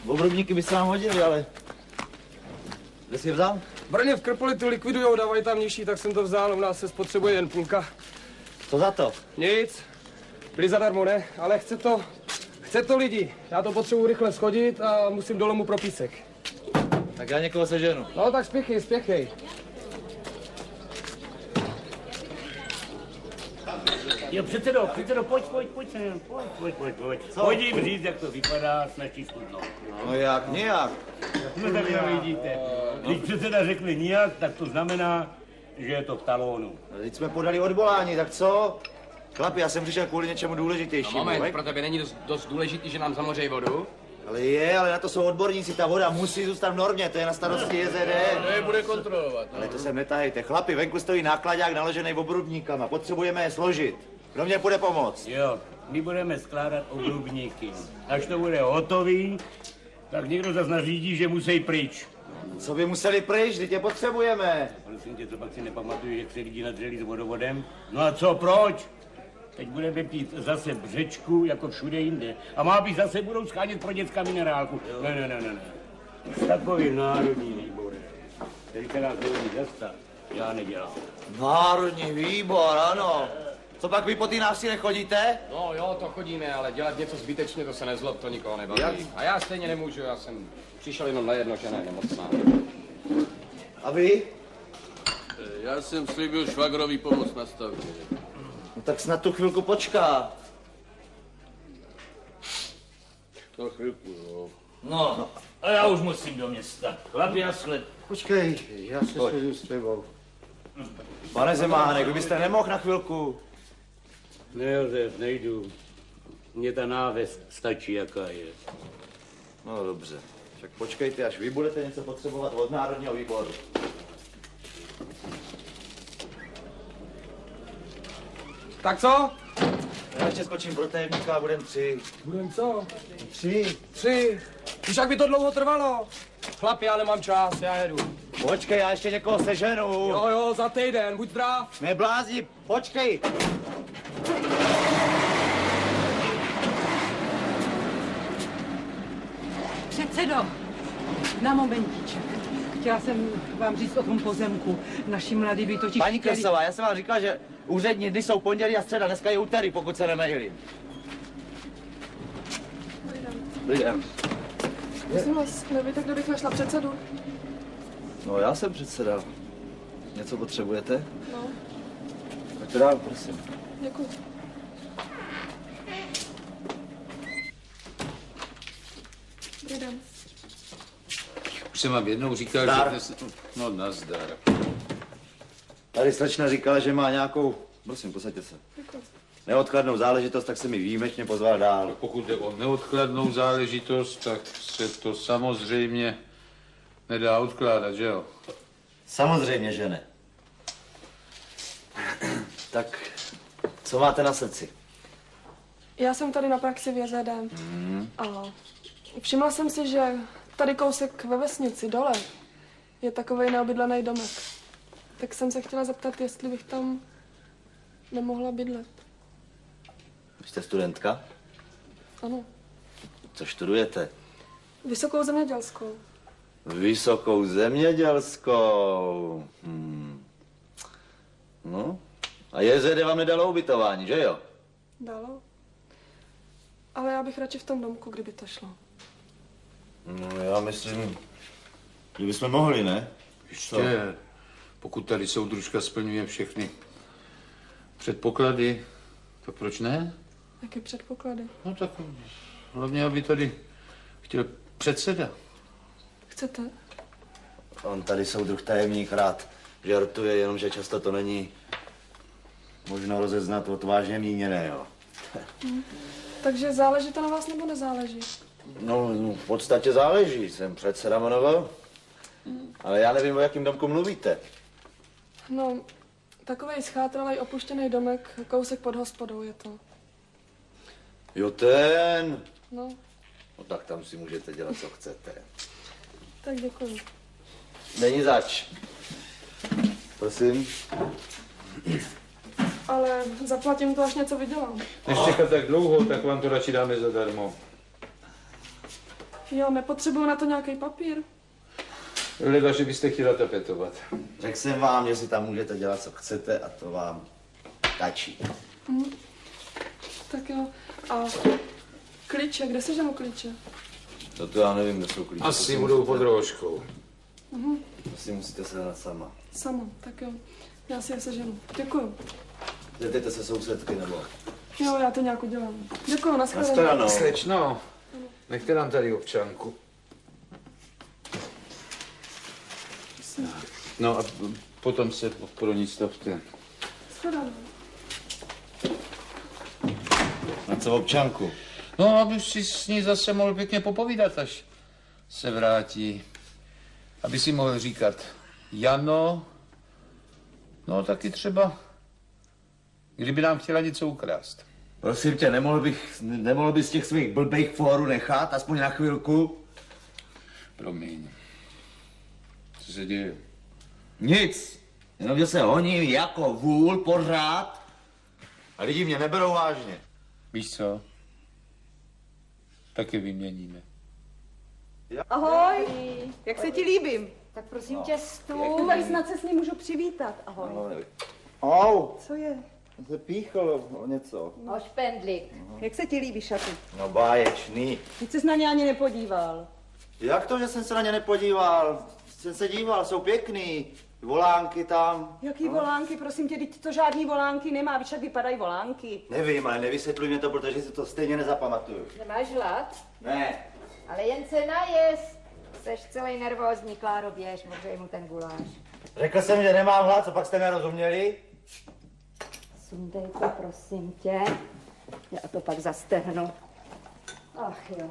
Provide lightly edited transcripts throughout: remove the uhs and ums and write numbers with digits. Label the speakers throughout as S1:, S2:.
S1: Obrubníky by se nám hodili, ale... Kde jsi je vzal?
S2: V Brně v Krpoli tu likvidujou, dávají tam nižší, tak jsem to vzal, u nás se spotřebuje jen půlka.
S1: Co za to?
S2: Nic, byli zadarmo, ne? Ale chce to lidi. Já to potřebuji rychle schodit a musím do lomu pro písek.
S1: Tak já někoho seženu.
S2: No tak spěchej.
S3: Jo, předsedo, pojď sem, pojď. Pojď jim říct, jak to vypadá s naší studnou.
S1: No jak, nějak.
S3: No tak to vidíte. Když předseda řekne nijak, tak to znamená, že je to v talónu.
S1: No, teď jsme podali odvolání, tak co? Chlapi, já jsem přišel kvůli něčemu důležitějšímu.
S4: No moment, pro tebe není dost důležitý, že nám zamořejí vodu?
S1: Ale na to jsou odborníci, ta voda musí zůstat v normě, to je na starosti JZD.
S4: To je bude kontrolovat.
S1: Ale to sem netahejte. Chlapi, venku stojí nákladák naložený obrubníkama, potřebujeme je složit. Kdo mě bude pomoct?
S3: Jo, my budeme skládat obrubníky. Až to bude hotový, tak někdo zase nařídí, že musí pryč.
S1: Co by museli pryč, teď je potřebujeme.
S3: Prosím tě, co pak si nepamatuju, jak se lidi nadřeli s vodovodem? No a co, proč? Teď budeme pít zase břečku, jako všude jinde. A má být zase budou schánět pro děcka minerálku. Ne. Takový národní výbor, který se nás neumí zastat, já nedělám.
S1: Národní výbor, ano. Co pak vy po té návsi nechodíte?
S4: No jo, to chodíme, ale dělat něco zbytečně, to se nezlob, to nikoho nebaví.
S1: Jak?
S4: A já stejně nemůžu, já jsem přišel jenom na jedno, že ne, nemocná.
S1: A vy?
S5: Já jsem slíbil švagrovi pomoc na stavbě.
S1: No tak snad tu chvilku počká.
S5: To chvilku, jo.
S3: No, a já už musím do města. Chlapi, já sled.
S1: Počkej, já se sledu s tebou. Pane Zemánek, vy byste nemohl na chvilku?
S3: Ne, Josef, nejdu. Mně ta náves stačí, jaká je.
S1: No dobře, tak počkejte, až vy budete něco potřebovat od Národního výboru.
S2: Tak co?
S1: Já ještě skočím pro tajemníka a budem 3.
S2: Budem co?
S1: 3.
S2: 3. Už jak by to dlouho trvalo? Chlapi, já nemám čas, já jedu.
S1: Počkej, já ještě někoho seženu.
S2: Jo, za týden, buď zdrav.
S1: Neblázni, počkej.
S6: Předsedo, na momentíček. Chtěla jsem vám říct o tom pozemku. Naši mladí by totiž...
S1: Paní Kresová, já jsem vám říkal, že úřední dny jsou pondělí a středa, dneska je úterý, pokud se nemýlím. Lidem.
S7: Prosím vás, nevíte, kdo bych našla předsedu?
S1: No, já jsem předseda. Něco potřebujete?
S7: No,
S1: Tak to dám, prosím.
S7: děkuji. Dobrý den.
S5: Už jsem vám jednou říkal,
S1: Zdar.
S5: že dnes... No, nazdar.
S1: Tady slečna říkala, že má nějakou... Prosím, posaďte se.
S7: Děkuji.
S1: Neodkladnou záležitost, tak se mi výjimečně pozval dál.
S5: Pokud jde o neodkladnou záležitost, tak se to samozřejmě nedá odkládat, že jo?
S1: Samozřejmě, že ne. Tak, co máte na srdci?
S7: Já jsem tady na praxi v JZD. A všimla jsem si, že tady kousek ve vesnici dole je takovej neobydlený domek. Tak jsem se chtěla zeptat, jestli bych tam nemohla bydlet.
S1: Jste studentka?
S7: Ano.
S1: Co studujete?
S7: Vysokou zemědělskou.
S1: Vysokou zemědělskou. No, a JZD vám nedalo ubytování, že jo?
S7: Dalo. Ale já bych radši v tom domku, kdyby to šlo.
S1: No, já myslím, že bychom mohli, ne?
S5: Ještě, pokud tady soudružka splňuje všechny předpoklady, tak proč ne?
S7: Jaké předpoklady?
S5: No tak hlavně, aby tady chtěl předseda.
S7: Chcete?
S1: On tady soudruh tajemník rád žartuje, jenomže často to není možno rozeznat od vážně míněného.
S7: Takže záleží to na vás nebo nezáleží?
S1: No, v podstatě záleží, jsem předseda Monovo, ale já nevím, o jakém domku mluvíte.
S7: No, takovej schátralej opuštěný domek, kousek pod hospodou je to.
S1: Jo, ten.
S7: No,
S1: No tak tam si můžete dělat, co chcete.
S7: tak děkuji.
S1: Není zač. Prosím.
S7: Ale zaplatím to, až něco vydělám.
S5: Než čekat tak dlouho, tak vám to radši dáme zadarmo.
S7: Jo, nepotřebuju na to nějaký papír.
S5: Leda, že byste chtěla tapetovat.
S1: Řekl jsem vám, že si tam můžete dělat, co chcete a to vám stačí.
S7: Tak jo. A klíče, kde seženu klíče?
S1: To já nevím, kde jsou klíče.
S5: Asi budou pod rouškou.
S1: To si musíte sehnat sama.
S7: Sama, tak jo. Já si je seženu. Děkuju.
S1: Zeptejte se sousedky nebo...
S7: Jo, já to nějak udělám. Děkuju, nashledanou.
S1: Nashledanou.
S5: Slečno, nechte nám tady občanku. No a potom se pro ní stavte.
S7: Nashledanou.
S1: Na co občanku?
S5: No, aby si s ní zase mohl pěkně popovídat, až se vrátí. Aby si mohl říkat Jano, no taky třeba, kdyby nám chtěla něco ukrást.
S1: Prosím tě, nemohl bys těch svých blbých fórů nechat, aspoň na chvilku?
S5: Promiň. Co se děje?
S1: Nic. Jenom, že se honím jako vůl pořád a lidi mě neberou vážně.
S5: Víš co? Taky vyměníme.
S6: Ahoj, jak se ti líbím?
S8: Tak prosím tě, stůl.
S6: Vůbec snad se s ním můžu přivítat. Ahoj.
S1: Au,
S6: Co je?
S1: se píchl o něco.
S8: O špendlík.
S6: Jak se ti líbí šaty?
S1: No báječný.
S6: Teď ses na ně ani nepodíval.
S1: Jak to, že jsem se na ně nepodíval? Jsem se díval, jsou pěkný. Volánky tam.
S6: Jaký volánky, prosím tě, teď to žádný volánky nemá, víš, jak vypadají volánky.
S1: Nevím, ale nevysvětluj mě to, protože si to stejně nezapamatuju.
S8: Nemáš hlad?
S1: Ne.
S8: Ale jen se najez. Jseš celý nervózní, Kláro, běž, možej mu ten guláš.
S1: Řekl jsem, že nemám hlad, co pak jste nerozuměli?
S8: Sundej to, prosím tě. Já to pak zastrhnu. Ach jo.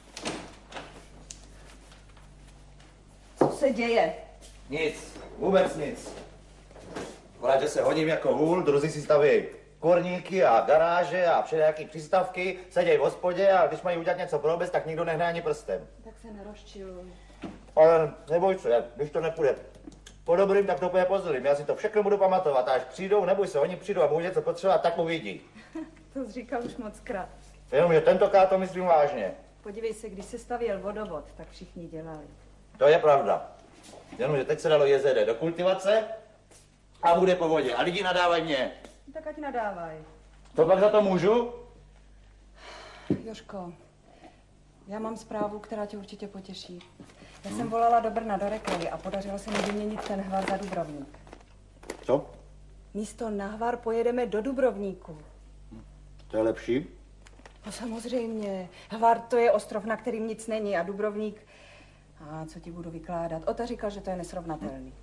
S6: Co se děje?
S1: Nic, vůbec nic. Akorát, že se hodím jako vůl, druzí si staví korníky a garáže a všelijaký přístavky, sedějí v hospodě a když mají udělat něco pro obec, tak nikdo nehne ani prstem.
S6: Tak se nerozčiluj.
S1: Ale neboj se, když to nepůjde po dobrým, tak to půjde po zlým. Já si to všechno budu pamatovat a až přijdou, neboj se, oni přijdou a budou něco potřebovat, tak uvidí.
S6: To jsi říkal už mockrát.
S1: Jenomže tentokrát to myslím vážně.
S6: Podívej se, když se stavěl vodovod, tak všichni dělali.
S1: To je pravda. Jenomže teď se dalo JZD do kultivace a bude po vodě. A lidi nadávají mě.
S6: Tak ať nadávaj.
S1: To pak za to můžu?
S6: Jožko, já mám zprávu, která tě určitě potěší. Já jsem volala do Brna, do Reklavy a podařilo se mi vyměnit ten Hvar za Dubrovník.
S1: Co?
S6: Místo na Hvar pojedeme do Dubrovníku.
S1: To je lepší?
S6: No samozřejmě. Hvar to je ostrov, na kterým nic není a Dubrovník... A co ti budu vykládat? Ota říkal, že to je nesrovnatelný.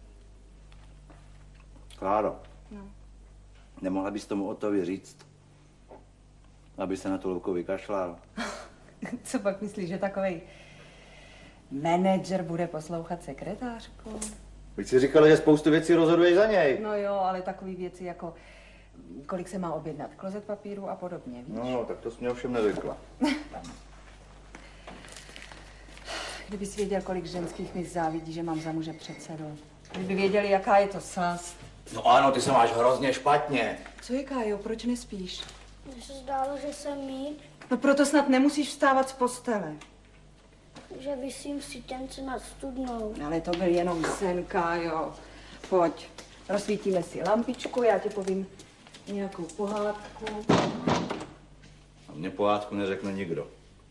S1: Kláro.
S6: No.
S1: Nemohla bys tomu Otovi říct, aby se na tu louku vykašlal?
S6: Co pak myslíš, že takovej manažer bude poslouchat sekretářku?
S1: Teď si říkala, že spoustu věcí rozhoduješ za něj.
S6: No jo, ale takový věci jako kolik se má objednat klozet papíru a podobně, víš?
S1: No, tak to jsi mě ovšem neřekla.
S6: Kdybys věděl, kolik ženských mi závidí, že mám za muže předsedu. Kdyby věděli, jaká je to slast.
S1: No ano, ty se máš hrozně špatně.
S6: Co je, Kájo, proč nespíš?
S9: Mně se zdálo, že jsem mít,
S6: No proto snad nemusíš vstávat z postele.
S9: že visím v sítěnce nad studnou.
S6: Ale to byl jenom sen, Kájo. Pojď, rozsvítíme si lampičku, já ti povím nějakou pohádku.
S1: A mně pohádku neřekne nikdo.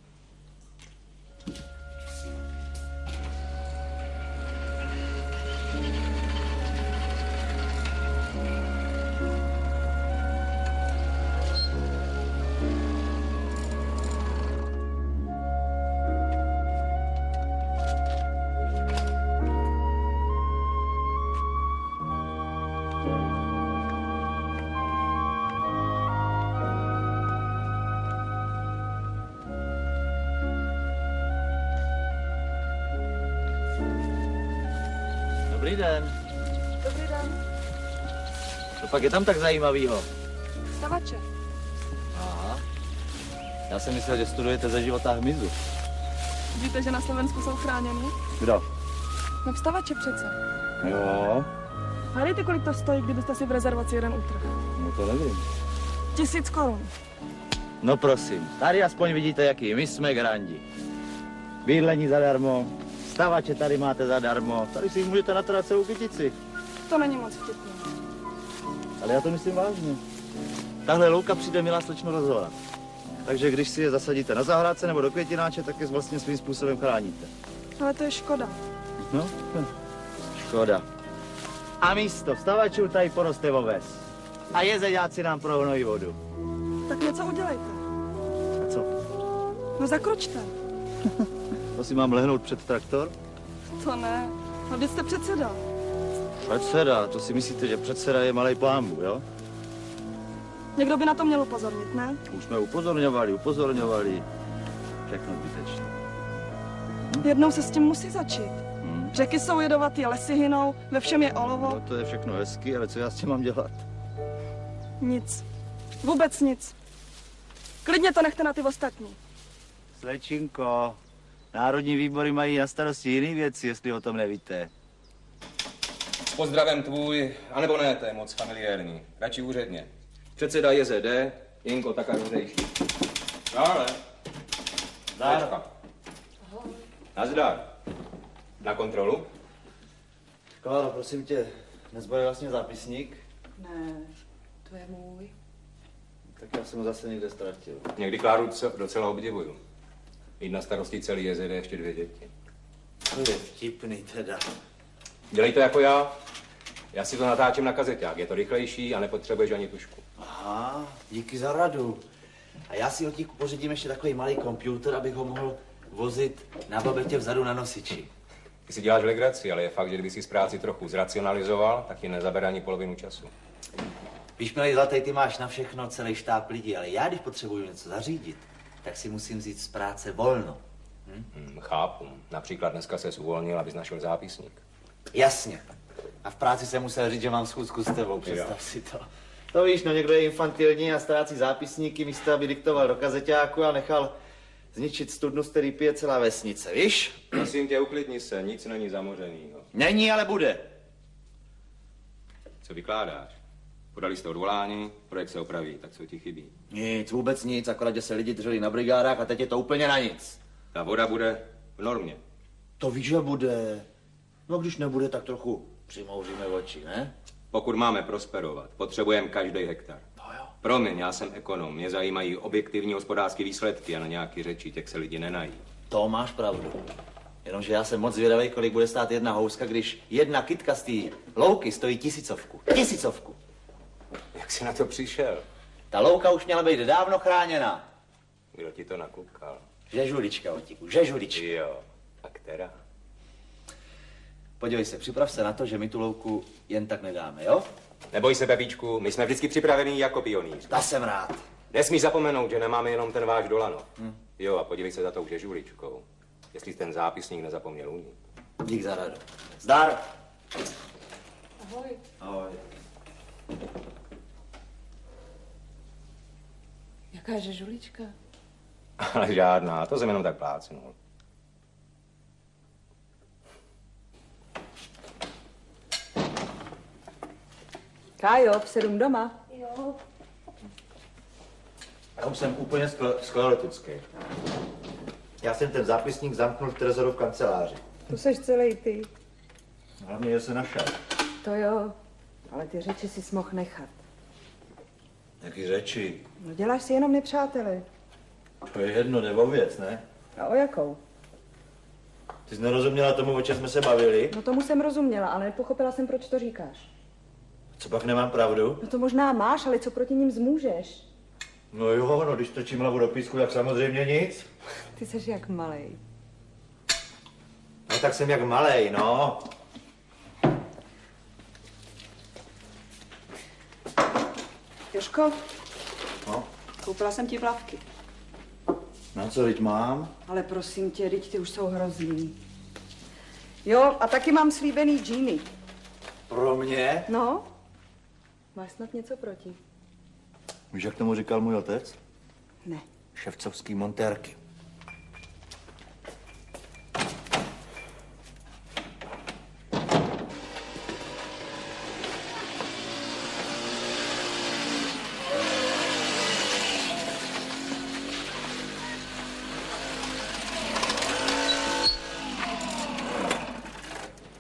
S1: Dobrý den.
S7: Dobrý den.
S1: Co pak je tam tak zajímavého?
S7: Stavače.
S1: Aha. Já jsem myslel, že studujete ze života hmyzu.
S7: Víte, že na Slovensku jsou chráněni?
S1: Kdo?
S7: No vstavače přece.
S1: Jo,
S7: Hádejte, kolik to stojí, kdybyste si v rezervaci jeden útrh.
S1: no to nevím.
S7: 1000 korun.
S1: No prosím, tady aspoň vidíte, jaký my jsme grandi. bydlení zadarmo, stavače tady máte zadarmo, tady si můžete natrat celou kytici.
S7: To není moc vtipné.
S1: Ale já to myslím vážně. Tahle louka přijde, milá slečno, rozhorat. Takže když si je zasadíte na zahrádce nebo do květináče, tak je vlastně svým způsobem chráníte.
S7: Ale to je škoda.
S1: No, škoda. A místo vstavačů tady poroste oves. A jezeďáci nám prohnojí vodu.
S7: Tak něco udělejte.
S1: A co?
S7: No zakročte.
S1: To si mám lehnout před traktor?
S7: To ne. No vždyť jste předseda.
S1: Předseda, to si myslíte, že předseda je malej pánbu, jo?
S7: Někdo by na to měl upozornit, ne?
S1: Už jsme upozorňovali. Všechno zbytečné.
S7: Jednou se s tím musí začít. Řeky jsou jedovatý, lesy hynou, ve všem je olovo.
S1: No to je všechno hezky, ale co já s tím mám dělat?
S7: Nic. Vůbec nic. Klidně to nechte na ty ostatní.
S1: Slečinko, národní výbory mají na starosti jiné věci, jestli o tom nevíte.
S10: Pozdravem tvůj, anebo ne, to je moc familiární. Radši úředně. Předseda JZD, Jinko Takarovřejší. Dále.
S1: Zdar.
S10: Nazdar. Na kontrolu?
S1: Kláro, prosím tě, dnes bude vlastně zápisník?
S6: Ne, to je můj.
S1: Tak já jsem ho zase někde ztratil.
S10: Někdy Kláru docela obdivuju. Mít na starosti celý JZD ještě 2 děti.
S1: To je vtipný teda.
S10: Dělej to jako já. Já si to natáčím na kazeťák. Je to rychlejší a nepotřebuješ ani tušku.
S1: Aha, díky za radu. A já si od tíku pořídím ještě takový malý počítač, abych ho mohl vozit na babetě vzadu na nosiči.
S10: Ty si děláš legraci, ale je fakt, že kdyby si z práci trochu zracionalizoval, tak ti nezabere ani polovinu času.
S1: Víš, milý zlatý, ty máš na všechno celý štáb lidí, ale já, když potřebuju něco zařídit, tak si musím vzít z práce volno.
S10: Chápu. Například dneska ses uvolnil, abys našel zápisník.
S1: Jasně. A v práci jsem musel říct, že mám schůzku s tebou, představ si to. To víš, no někdo je infantilní a ztrácí zápisníky, místo aby diktoval do kazeťáku a nechal zničit studnu, z který pije celá vesnice, víš?
S10: Prosím tě, uklidni se, nic není zamořenýho.
S1: Není, ale bude.
S10: Co vykládáš? Podali jste odvolání, projekt se opraví, tak co ti chybí?
S1: Nic, vůbec nic, akorát, že se lidi drželi na brigádách a teď je to úplně na nic.
S10: Ta voda bude v normě.
S1: To víš, že bude. No když nebude, tak trochu přimouříme oči, ne?
S10: Pokud máme prosperovat, potřebujeme každý hektar.
S1: No jo.
S10: Promiň, já jsem ekonom, mě zajímají objektivní hospodářské výsledky a na nějaký řeči těch se lidi nenají.
S1: To máš pravdu. Jenomže já jsem moc zvědavý, kolik bude stát jedna houska, když jedna kytka z té louky stojí 1000. 1000.
S10: Jak jsi na to přišel?
S1: Ta louka už měla být dávno chráněna.
S10: Kdo ti to nakukal?
S1: Žežulička, Otíku, žežulička.
S10: Jo, a která?
S1: Podívej se, připrav se na to, že my tu louku jen tak nedáme, jo?
S10: Neboj se, Pepíčku, my jsme vždycky připravení jako pionýři.
S1: Ta jsem rád.
S10: Nesmí zapomenout, že nemáme jenom ten váš Dolanov. Jo, a podívej se za tou žežuličkou. Jestli ten zápisník nezapomněl unít.
S1: Dík za radu. Zdar.
S7: Ahoj.
S1: Ahoj.
S6: Jaká žežulička?
S10: Ale žádná, to jsem jenom tak plácnul.
S6: Kájo, v 7 doma.
S9: Jo.
S1: Já už jsem úplně sklerotický. Já jsem ten zápisník zamknul v trezoru v kanceláři.
S6: Tu seš celý ty.
S1: Hlavně, že se našel.
S6: To jo, ale ty řeči si mohl nechat.
S1: Jaký řeči?
S6: No děláš si jenom nepřáteli.
S1: To je jedno, jde o věc, ne?
S6: A o jakou?
S1: Ty jsi nerozuměla tomu, o čem jsme se bavili?
S6: No tomu jsem rozuměla, ale nepochopila jsem, proč to říkáš.
S1: Co pak nemám pravdu?
S6: No to možná máš, ale co proti ním zmůžeš?
S1: No jo, no když točím hlavu do písku, tak samozřejmě nic.
S6: Ty seš jak malej.
S1: No tak jsem jak malej, no.
S6: Jožko,
S1: No,
S6: koupila jsem ti plavky.
S1: na co teď mám?
S6: Ale prosím tě, teď ty už jsou hrozný. Jo, a taky mám slíbený džíny.
S1: Pro mě?
S6: No, máš snad něco proti?
S1: Víš, jak tomu říkal můj otec?
S6: Ne.
S1: Ševcovský montérky.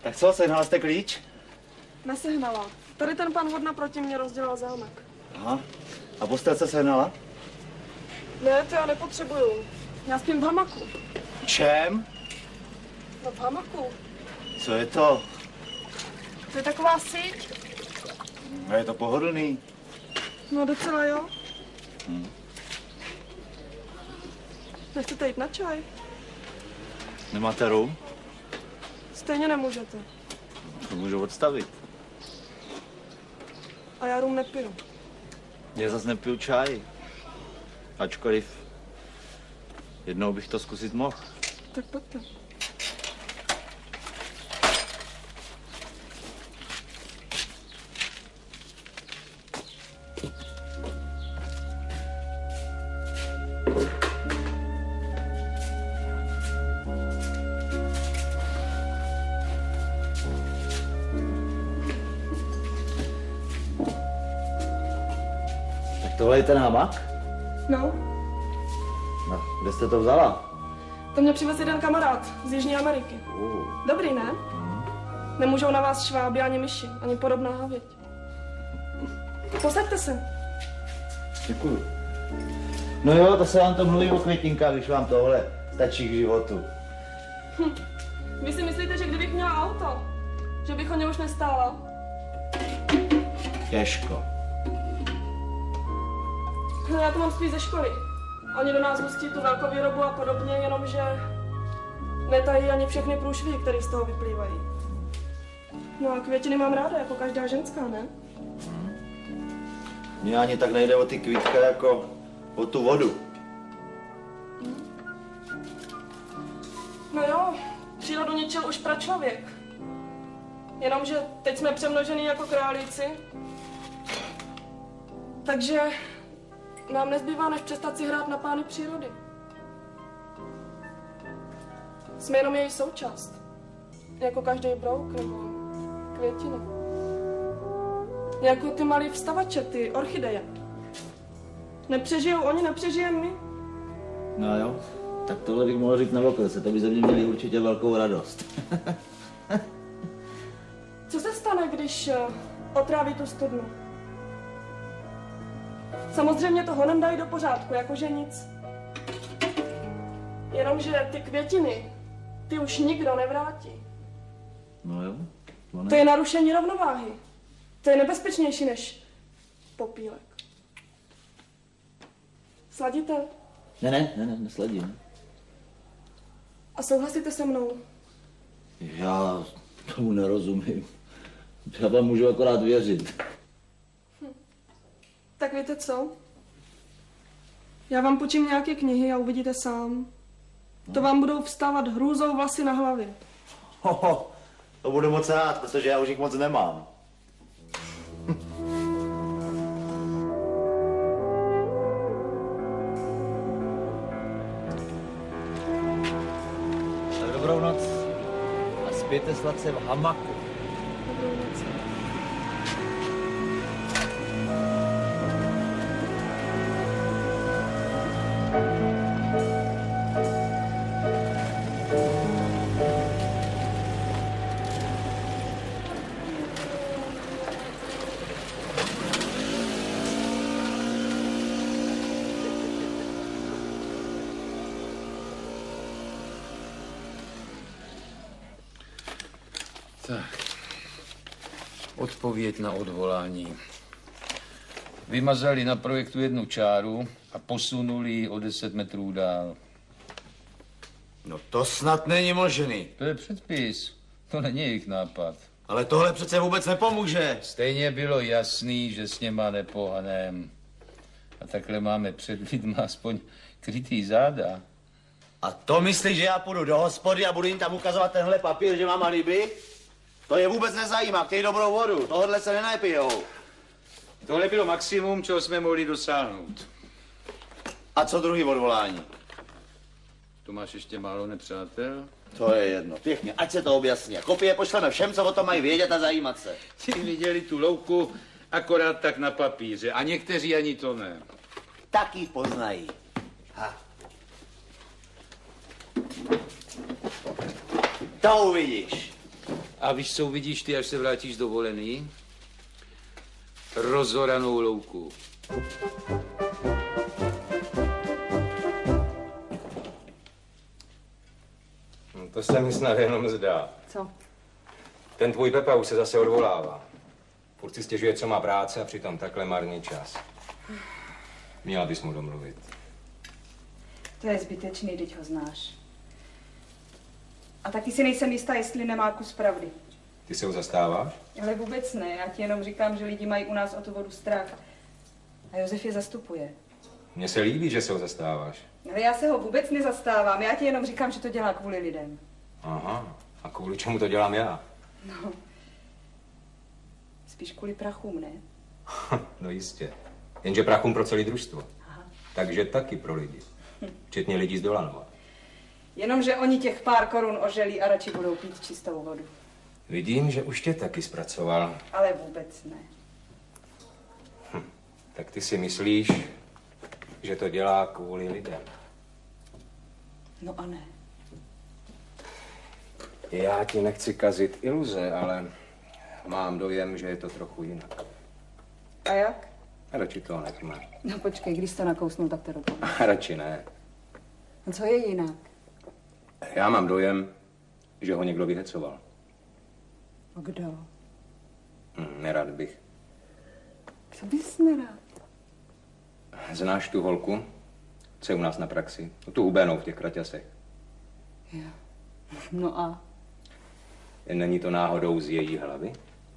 S1: Tak co, sehnal jste klíč?
S7: Nesehnala. Tady ten pan hod naproti mě rozdělal zámek.
S1: Aha. A postelce sehnala?
S7: Ne, to já nepotřebuju. Já spím v hamaku.
S1: Čem?
S7: No v hamaku.
S1: Co je to?
S7: To je taková síť.
S1: A je to pohodlný.
S7: No docela jo. Nechcete jít na čaj?
S1: Nemáte rum?
S7: Stejně nemůžete.
S1: To můžu odstavit.
S7: A já rum nepiju.
S1: Já zase nepiju čaj. Ačkoliv jednou bych to zkusit mohl.
S7: Tak pojďte.
S1: Tohle je ten hamak?
S7: No,
S1: No, kde jste to vzala?
S7: to mě přivez jeden kamarád z Jižní Ameriky. Dobrý, ne? Nemůžou na vás šváby ani myši, ani podobná havěť. Posaďte se.
S1: Děkuju. No jo, to se vám to mluví o květinkách, když vám tohle stačí k životu.
S7: Vy si myslíte, že kdybych měla auto, že bych o ně už nestála?
S1: Těžko.
S7: No, já to mám spíš ze školy. Oni do nás hustí tu velkovýrobu a podobně, jenomže netají ani všechny průšvihy, které z toho vyplývají. No a květiny mám ráda, jako každá ženská, ne?
S1: Mně ani tak nejde o ty kvítka, jako o tu vodu.
S7: No jo, přírodu ničil už pračlověk. Jenomže teď jsme přemnožený jako králíci. Takže nám nezbývá, než přestat si hrát na pány přírody. Jsme jenom její součást. Jako každý brouk nebo květina. Jako ty malý vstavače, ty orchideje. Nepřežijou oni, nepřežijeme my.
S1: No jo, tak tohle bych mohl říct na okresce, to by ze mě měli určitě velkou radost.
S7: Co se stane, když otráví tu studnu? Samozřejmě to honem dají do pořádku, jakože nic. Jenomže ty květiny, ty už nikdo nevrátí.
S1: No jo,
S7: To je narušení rovnováhy. To je nebezpečnější než popílek. Sladíte?
S1: Ne, nesledím.
S7: A souhlasíte se mnou?
S1: Já tomu nerozumím. Já vám můžu akorát věřit.
S7: Tak víte co? Já vám půjčím nějaké knihy a uvidíte sám. To vám budou vstávat hrůzou vlasy na hlavě.
S1: Hoho, to budu moc rád, protože já už jich moc nemám. Tak dobrou noc. A spějte sladce v hamaku.
S7: Dobrou noc.
S5: Tak. Odpověď na odvolání. Vymazali na projektu jednu čáru a posunuli ji o 10 metrů dál.
S1: No to snad není možný.
S5: To je předpis. To není jejich nápad.
S1: Ale tohle přece vůbec nepomůže.
S5: Stejně bylo jasný, že s něma nepohanem. A takhle máme před lidma aspoň krytý záda.
S1: A to myslíš, že já půjdu do hospody a budu jim tam ukazovat tenhle papír, že mám alibi? To je vůbec nezajímá, chtějí dobrou vodu, tohle se nenapijou.
S5: Tohle bylo maximum, čeho jsme mohli dosáhnout.
S1: A co druhý odvolání?
S5: Tu máš ještě málo nepřátel?
S1: To je jedno, pěkně, ať se to objasní. Kopie pošleme všem, co o tom mají vědět a zajímat se.
S5: Ti viděli tu louku akorát tak na papíře a někteří ani to ne.
S1: Tak ji poznají. Ha. To uvidíš.
S5: A víš, co uvidíš ty, až se vrátíš z dovolený? Rozoranou louku.
S10: No, to se mi snad jenom zdá.
S6: Co?
S10: Ten tvůj Pepa už se zase odvolává. Furt si stěžuje, co má práce a přitom takhle marný čas. Měla bys mu domluvit.
S6: To je zbytečný, teď ho znáš. A taky si nejsem jistá, jestli nemá kus pravdy.
S10: Ty se ho zastáváš?
S6: Ale vůbec ne, já ti jenom říkám, že lidi mají u nás o tu vodu strach. A Josef je zastupuje.
S10: Mně se líbí, že se ho zastáváš.
S6: Ale já se ho vůbec nezastávám, já ti jenom říkám, že to dělá kvůli lidem.
S10: Aha, a kvůli čemu to dělám já?
S6: No, spíš kvůli prachům, ne?
S10: No jistě. Jenže prachům pro celé družstvo.
S6: Aha.
S10: Takže taky pro lidi. Včetně lidí z Dolanova.
S6: Jenomže oni těch pár korun oželí a radši budou pít čistou vodu.
S10: Vidím, že už tě taky zpracoval.
S6: Ale vůbec ne.
S10: Tak ty si myslíš, že to dělá kvůli lidem?
S6: No a ne.
S10: Já ti nechci kazit iluze, ale mám dojem, že je to trochu jinak.
S6: A jak?
S10: Radši to nechme.
S6: No počkej, když to nakousnu, tak to dopadne.
S10: Radši ne.
S6: No co je jinak?
S10: Já mám dojem, že ho někdo vyhecoval.
S6: A kdo?
S10: Nerad bych.
S6: Co bys nerad?
S10: Znáš tu holku, co je u nás na praxi? Tu hubenou v těch kraťasech.
S6: Jo. No a?
S10: Není to náhodou z její hlavy?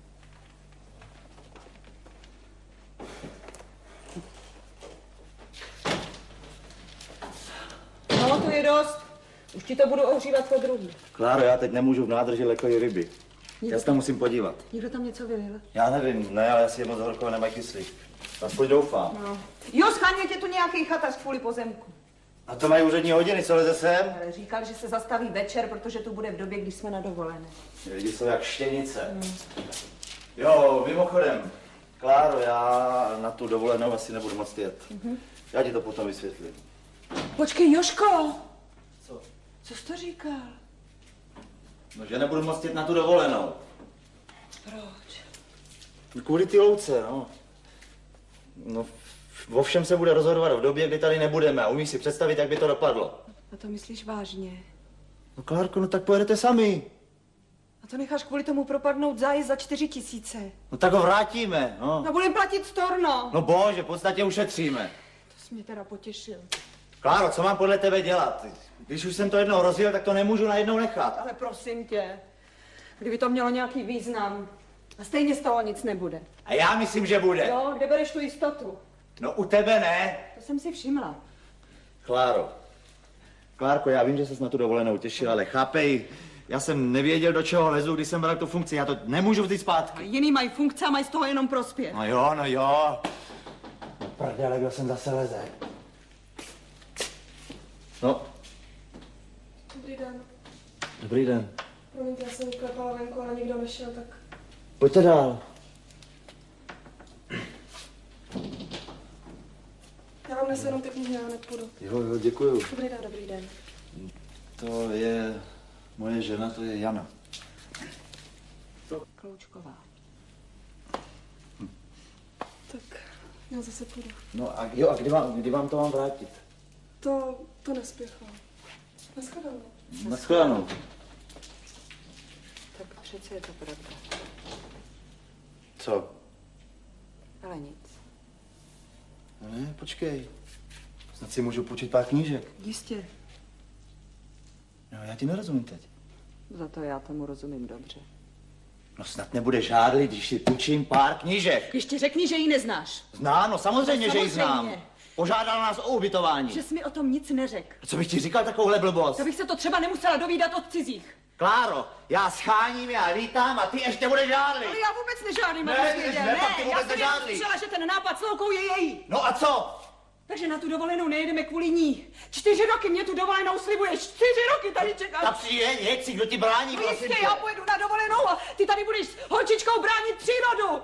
S6: No, to je dost. Už ti to budu ohřívat po druhý.
S1: Kláro, já teď nemůžu v nádrži lekojí ryby. Já se tam musím podívat.
S6: Někdo tam něco vylil?
S1: Já nevím, ne, ale asi je moc horko, nemají kyslík. Aspoň doufám.
S6: No. Jo, scháněl tě tu nějaký chatař kvůli pozemku.
S1: A to mají úřední hodiny, co leze sem?
S6: Ale říkal, že se zastaví večer, protože tu bude v době, když jsme na dovolené.
S1: Lidi jsou jak štěnice. Jo, mimochodem, Kláro, já na tu dovolenou asi nebudu moc jet. Já ti to potom vysvětlím.
S6: Počkej, Jožko!
S1: Co?
S6: Co jsi to říkal?
S1: No, že nebudu moc jet na tu dovolenou.
S6: Proč?
S1: Kvůli ty louce, no. No, o všem se bude rozhodovat v době, kdy tady nebudeme. A umíš si představit, jak by to dopadlo.
S6: A to myslíš vážně?
S1: No, Klárko, no tak pojedete sami.
S6: A to necháš kvůli tomu propadnout zájezd za 4 000.
S1: No tak ho vrátíme, no.
S6: No budeme platit storno.
S1: No bože, v podstatě ušetříme.
S6: To jsi mě teda potěšil.
S1: Kláro, co mám podle tebe dělat? Když už jsem to jednou rozjel, tak to nemůžu najednou nechat.
S6: Ale prosím tě, kdyby to mělo nějaký význam. A stejně z toho nic nebude.
S1: A já myslím, že bude.
S6: Jo, kde bereš tu jistotu?
S1: No u tebe ne.
S6: To jsem si všimla.
S1: Klárko, já vím, že ses na tu dovolenou těšil, ale chápej, já jsem nevěděl, do čeho lezu, když jsem bral tu funkci. Já to nemůžu vzít zpátky.
S6: A jiný mají funkce a mají z toho jenom prospěch.
S1: No jo. No prdele, kdo sem zase leze. No.
S7: Dobrý den.
S1: Dobrý den.
S7: Promiňte, já jsem klepala venku, ale nikdo nešel, tak...
S1: Pojďte dál.
S7: Já vám nesu jenom ty knihy, já nepůjdu.
S1: Jo, děkuju.
S7: Dobrý den.
S1: To je moje žena, to je Jana.
S6: Kloučková.
S7: Tak já zase půjdu.
S1: No a kdy vám to mám vrátit?
S7: To nespěchám. Naschledanou.
S1: Naschledanou.
S6: Tak přece je to pravda.
S1: Co?
S6: Ale nic.
S1: No ne, počkej. Snad si můžu půjčit pár knížek.
S6: Jistě.
S1: No, já ti nerozumím teď.
S6: Za to já tomu rozumím dobře.
S1: No snad nebude žádlit, když si půjčím pár knížek.
S6: Ještě řekni, že ji neznáš.
S1: Znám, no samozřejmě,
S6: No,
S1: že ji znám.
S6: samozřejmě.
S1: Požádal nás o ubytování.
S6: Že jsi mi o tom nic neřekl.
S1: Co bych ti říkal takovouhle blbost?
S6: To bych se to třeba nemusela dovídat od cizích.
S1: Kláro, já scháním, já lítám a ty ještě budeš žádlit.
S6: Ale já vůbec nežádným,
S1: Ne,
S6: abys
S1: ty
S6: věděl.
S1: ne, pak ty vůbec
S6: já jsem
S1: nežádlí.
S6: slyšela, že ten nápad s loukou je její.
S1: No a co?
S6: Takže na tu dovolenou nejedeme kvůli ní. 4 roky mě tu dovolenou slibuješ. 4 roky tady čekáš.
S1: Ta přijde, kdo ti brání,
S6: No
S1: prosím
S6: jistě,
S1: tě.
S6: já pojedu na dovolenou a ty tady budeš s holčičkou bránit přírodu.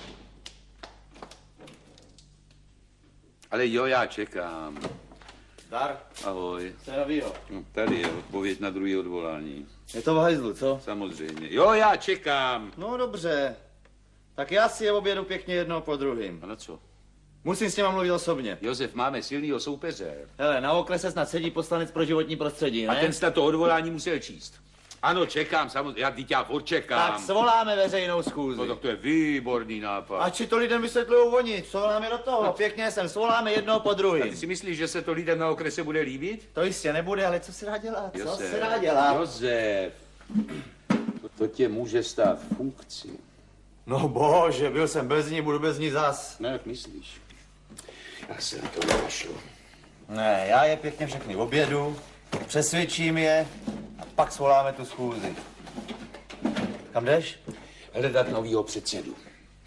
S5: Ale jo, já čekám.
S1: Zdar.
S5: Ahoj.
S1: Co je novýho?
S5: No, tady je odpověď na druhé odvolání.
S1: Je to v hajzlu, co?
S5: Samozřejmě. Jo, já čekám.
S1: No dobře. Tak já si je objedu pěkně jednou po druhým.
S5: A na co?
S1: Musím s těma mluvit osobně.
S5: Josef, máme silnýho soupeře.
S1: Hele, na okrese snad sedí poslanec pro životní prostředí, ne?
S5: A ten snad to odvolání musel číst. Ano, čekám, samozřejmě. Já furt čekám.
S1: Tak svoláme veřejnou schůzi.
S5: No tak to je výborný nápad.
S1: A či to lidem vysvětlují oni, svoláme do toho, pěkně sem, svoláme jednou po
S5: A
S1: druhým.
S5: ty si myslíš, že se to lidem na okrese bude líbit?
S1: To jistě nebude, ale co se dá dělat, co
S5: Josef,
S1: se dá dělat?
S5: Josef, to tě může stát funkci.
S1: No bože, byl jsem bez ní, budu bez ní zas.
S5: No, jak myslíš? Já se na to nevyšlu.
S1: Ne, já je pěkně všechny objedu, přesvědčím je a pak svoláme tu schůzi. Kam jdeš?
S5: Hledat novýho předsedu.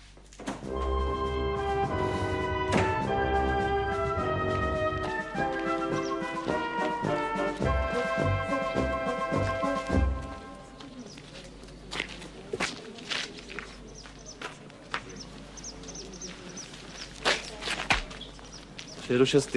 S1: Jedu 6.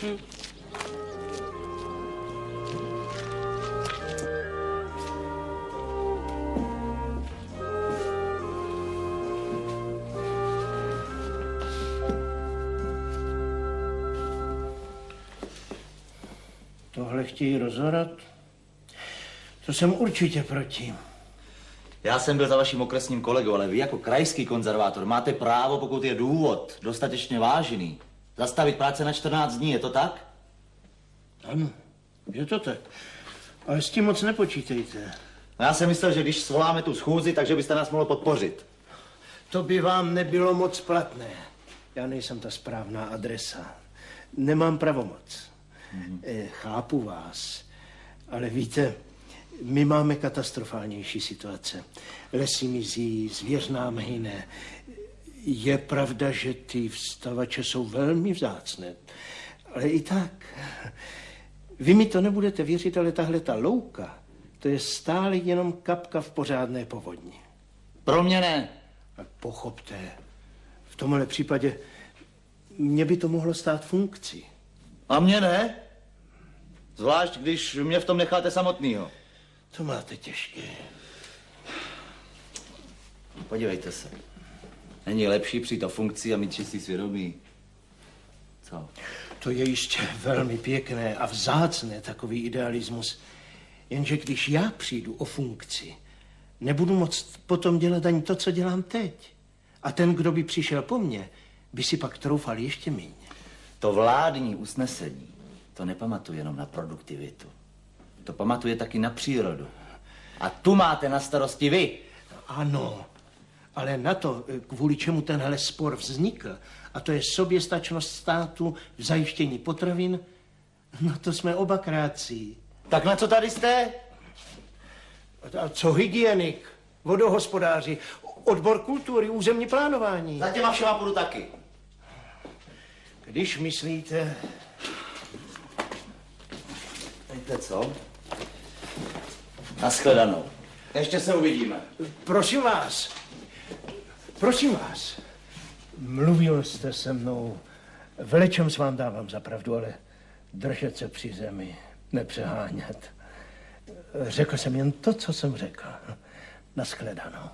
S11: Tohle chtějí rozhorat? To jsem určitě proti.
S1: Já jsem byl za vaším okresním kolegou, ale vy jako krajský konzervátor máte právo, pokud je důvod dostatečně vážný, zastavit práce na 14 dní, je to tak?
S11: Ano, je to tak. Ale s tím moc nepočítejte.
S1: Já jsem myslel, že když svoláme tu schůzi, takže byste nás mohl podpořit.
S11: To by vám nebylo moc platné. Já nejsem ta správná adresa. Nemám pravomoc. Chápu vás, ale víte, my máme katastrofálnější situace. Lesy mizí, zvěř nám hyne. Je pravda, že ty vstavače jsou velmi vzácné, ale i tak. Vy mi to nebudete věřit, ale tahle ta louka, to je stále jenom kapka v pořádné povodni.
S1: Pro mě ne.
S11: Pochopte, v tomhle případě mě by to mohlo stát funkci.
S1: A mě ne? Zvlášť, když mě v tom necháte samotnýho.
S11: To máte těžké.
S1: Podívejte se. Není lepší přijít o funkci a mít čistý svědomí? Co?
S11: To je jistě velmi pěkné a vzácné, takový idealismus. Jenže když já přijdu o funkci, nebudu moct potom dělat ani to, co dělám teď. A ten, kdo by přišel po mně, by si pak troufal ještě méně.
S1: To vládní usnesení, to nepamatuje jenom na produktivitu. To pamatuje taky na přírodu. A tu máte na starosti vy.
S11: Ano, ale na to, kvůli čemu tenhle spor vznikl, a to je soběstačnost státu v zajištění potravin, no to jsme oba krátcí.
S1: Tak na co tady jste?
S11: A co hygienik, vodohospodáři, odbor kultury, územní plánování?
S1: Za těma všema půjdu taky.
S11: Když myslíte...
S1: Víte co? Naschledanou. Ještě se uvidíme.
S11: Prosím vás, mluvil jste se mnou, v lecčems vám dávám za pravdu, ale držet se při zemi, nepřehánět. Řekl jsem jen to, co jsem řekl. Naschledanou.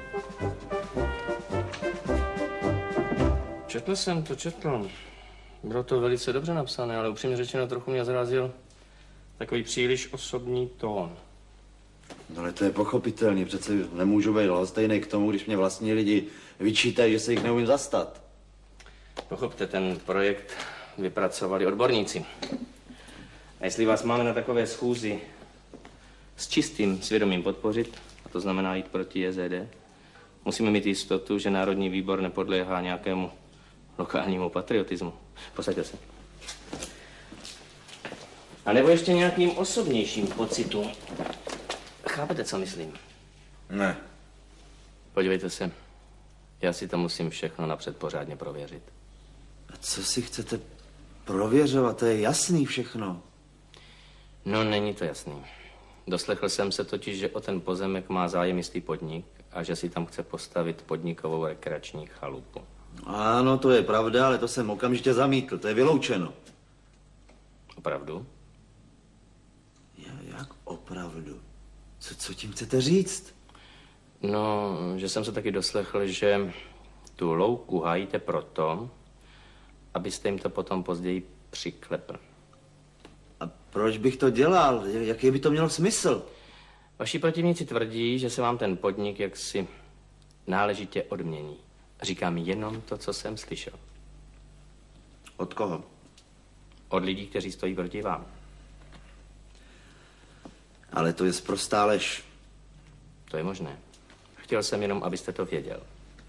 S4: Četl jsem to, četl. Bylo to velice dobře napsané, ale upřímně řečeno trochu mě zarazil takový příliš osobní tón.
S1: No ale to je pochopitelný, přece nemůžu být lhostejný k tomu, když mě vlastní lidi vyčítají, že se jich neumím zastat.
S4: Pochopte, ten projekt vypracovali odborníci. A jestli vás máme na takové schůzi s čistým svědomím podpořit, a to znamená jít proti JZD, musíme mít jistotu, že Národní výbor nepodléhá nějakému lokálnímu patriotismu. Posaďte se. A nebo ještě nějakým osobnějším pocitům. Chápete, co myslím?
S1: Ne.
S4: Podívejte se, já si to musím všechno napřed pořádně prověřit.
S1: A co si chcete prověřovat? To je jasný všechno.
S4: No, není to jasný. Doslechl jsem se totiž, že o ten pozemek má zájem jistý podnik a že si tam chce postavit podnikovou rekreační chalupu.
S1: Ano, to je pravda, ale to jsem okamžitě zamítl. To je vyloučeno.
S4: Opravdu?
S1: Jak opravdu? Co tím chcete říct?
S4: No, že jsem se taky doslechl, že tu louku hájíte proto, abyste jim to potom později přiklepl.
S1: A proč bych to dělal? Jaký by to mělo smysl?
S4: Vaši protivníci tvrdí, že se vám ten podnik jaksi náležitě odmění. Říkám jenom to, co jsem slyšel.
S1: Od koho?
S4: Od lidí, kteří stojí proti vám.
S1: Ale to je sprostá lež.
S4: To je možné. Chtěl jsem jenom, abyste to věděl.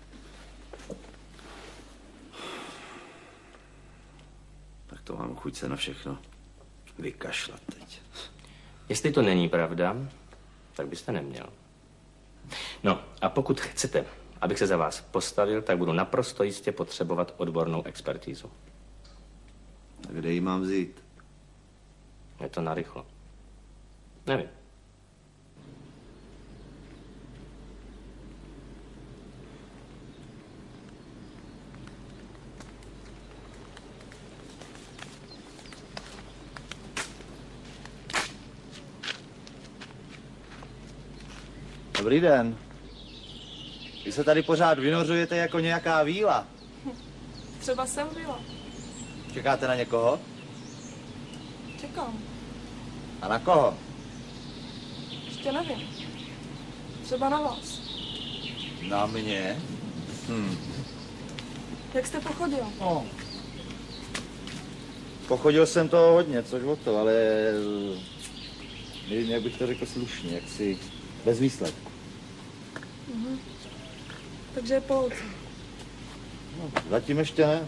S1: Tak to mám chuť se na všechno vykašlat teď.
S4: Jestli to není pravda, tak byste neměl. No a pokud chcete, abych se za vás postavil, tak budu naprosto jistě potřebovat odbornou expertízu.
S1: A kde ji mám vzít?
S4: Je to narychlo. Nevím.
S1: Dobrý den. Vy se tady pořád vynořujete jako nějaká víla.
S7: Třeba jsem byla.
S1: Čekáte na někoho?
S7: Čekám.
S1: A na koho?
S7: Ještě nevím. Třeba na vás.
S1: Na mě?
S7: Jak jste pochodil?
S1: No. Pochodil jsem toho hodně, což o to, ale nevím, jak bych to řekl slušně, jaksi bez výsledku.
S7: Takže je po louce.
S1: No, zatím ještě ne.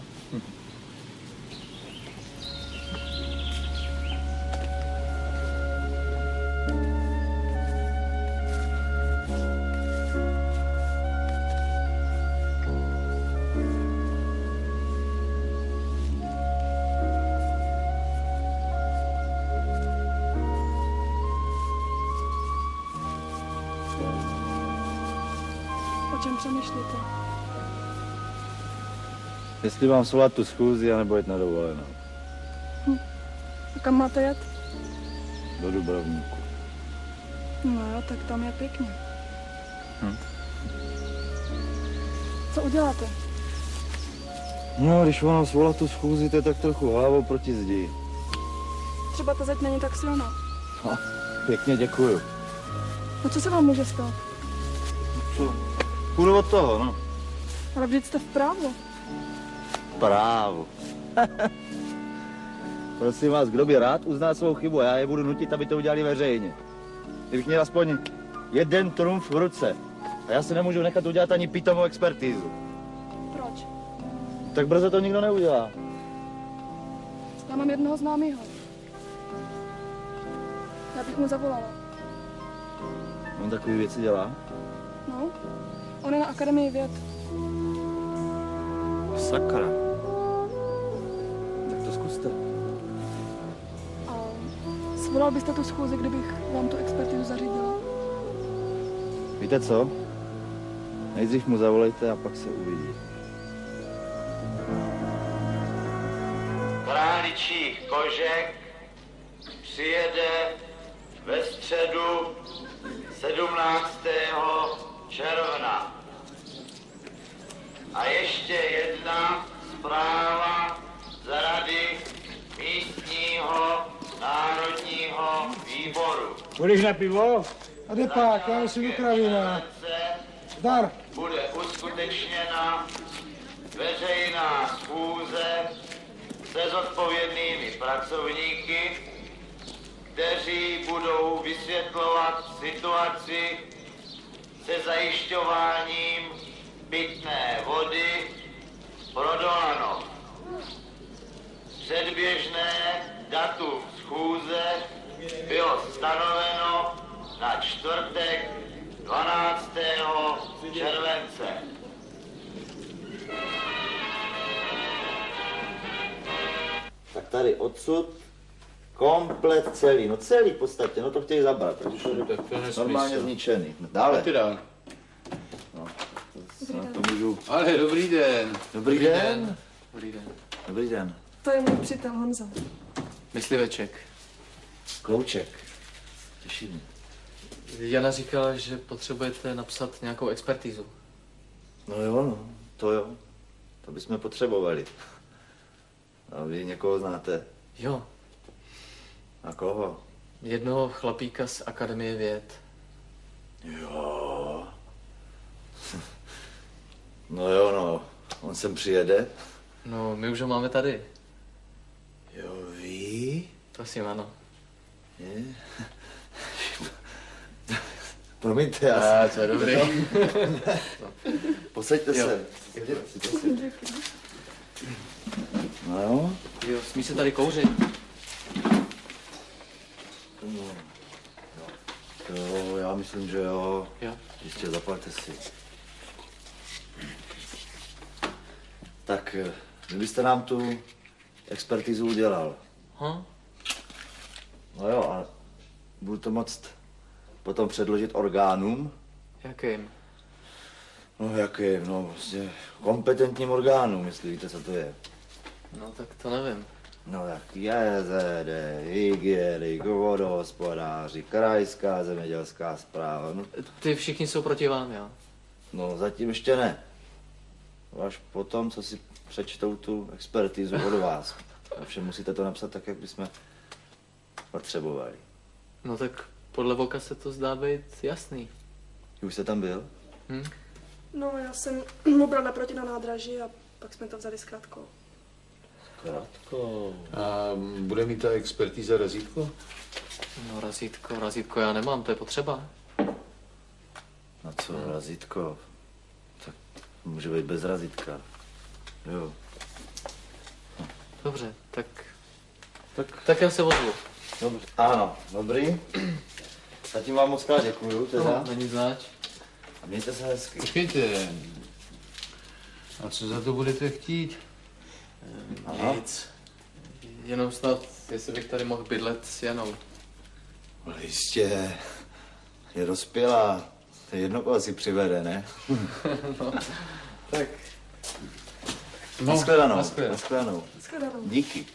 S7: O čem přemýšlíte?
S1: Jestli mám svolat tu schůzi, anebo jet na dovolenou.
S7: A kam máte jet?
S1: Do Dubrovníku.
S7: No jo, tak tam je pěkně. Co uděláte?
S1: No, když mám svolat tu schůzi, to je tak trochu hlavou proti zdi.
S7: Třeba ta zeď není tak silná.
S1: No, pěkně děkuju.
S7: No co se vám může stát?
S1: Co? Půjdu od toho, no.
S7: Ale vždyť jste v právu.
S1: Právo. Prosím vás, kdo by rád uzná svou chybu a já je budu nutit, aby to udělali veřejně. Kdybych měl aspoň jeden trumf v ruce a já si nemůžu nechat udělat ani pitomou expertízu.
S7: Proč?
S1: Tak brzo to nikdo neudělá.
S7: Já mám jednoho známého. Já bych mu zavolala.
S1: On takové věci dělá?
S7: No, on je na Akademii věd.
S1: Sakra. Tak to zkuste.
S7: A svolal byste tu schůzi, kdybych vám tu expertizu zařídila?
S1: Víte co? Nejdřív mu zavolejte a pak se uvidí. Králičích kožek přijede ve středu 17. června. A ještě jedna zpráva z Rady místního národního výboru.
S2: Budeš na pivo? A jde pak, já musím do kravína. Zdar.
S1: Bude uskutečněna veřejná schůze se zodpovědnými pracovníky, kteří budou vysvětlovat situaci se zajišťováním pitné vody pro Dolanov. Předběžné datum schůze bylo stanoveno na čtvrtek 12. července. Tak tady odsud komplet celý, no celý v podstatě, no to chtějí zabrat, takže normálně zničený. Dále.
S5: Ty dál.
S1: No, to můžu...
S5: Ale dobrý den.
S1: Dobrý den.
S5: Dobrý den.
S1: Dobrý den.
S7: To je můj přítel Honza.
S12: Mysliveček.
S1: Klouček. Těší mě.
S12: Jana říkala, že potřebujete napsat nějakou expertizu.
S1: No jo, no, to jo. To bychom potřebovali. A vy někoho znáte?
S12: Jo.
S1: A koho?
S12: Jednoho chlapíka z Akademie věd.
S1: Jo. No jo, no. On sem přijede?
S12: No, my už ho máme tady.
S1: Jo, ví?
S12: Prosím, ano.
S1: Je? Promiňte, já
S12: to je dobrý.
S1: Posaďte se. No jo?
S12: Jo, smí se tady kouřit.
S1: Jo, já myslím, že jo.
S12: Jo.
S1: Ještě zaplaťte si. Tak, kdybyste nám tu expertizu udělal. No jo, a budu to moct potom předložit orgánům.
S12: Jakým?
S1: No jakým, no prostě kompetentním orgánům, jestli víte, co to je.
S12: No tak to nevím.
S1: No tak JZD, hygienik, vodohospodáři, krajská zemědělská správa, no.
S12: Ty všichni jsou proti vám, jo?
S1: No zatím ještě ne. Až potom, co si přečtou tu expertizu od vás. Ovšem musíte to napsat tak, jak bychom potřebovali.
S12: No tak podle voka se to zdá být jasný.
S1: Už jste tam byl?
S7: No, já jsem mu byl naproti na nádraží a pak jsme to vzali s Kratkou.
S1: Krátko.
S5: A bude mít ta expertíza razítko?
S12: No razítko já nemám, to je potřeba.
S1: No co, razítko? Tak může být bez razítka. Jo.
S12: Dobře, tak já se ozvu.
S1: Dobře. Ano, dobrý. Zatím vám moc krát děkuju, teda.
S12: No, není zač.
S1: A mějte se hezky.
S5: Počkejte. A co za to budete chtít?
S12: Nic. Jenom snad, jestli bych tady mohl bydlet s Janou.
S1: No jistě. Je dospělá. To je jedno, koho si přivede, ne?
S12: No, tak.
S1: No, nashledanou.
S7: Nashledanou.
S1: Díky.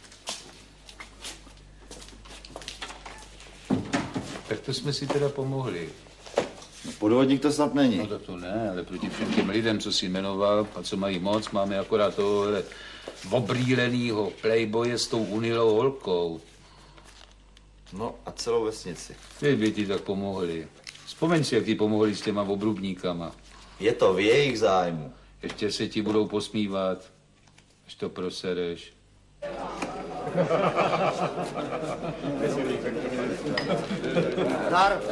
S5: Tak to jsme si teda pomohli.
S1: No, podvodník to snad není.
S5: No tak to ne, ale proti všem těm lidem, co si jmenoval a co mají moc, máme akorát tohohle obrýlenýho playboye s tou unilou holkou.
S1: No a celou vesnici.
S5: Teď by ti tak pomohli. Vzpomeň si, jak ti pomohli s těma obrubníkama.
S1: Je to v jejich zájmu.
S5: Ještě se ti budou posmívat, až to prosereš.
S1: Zdar.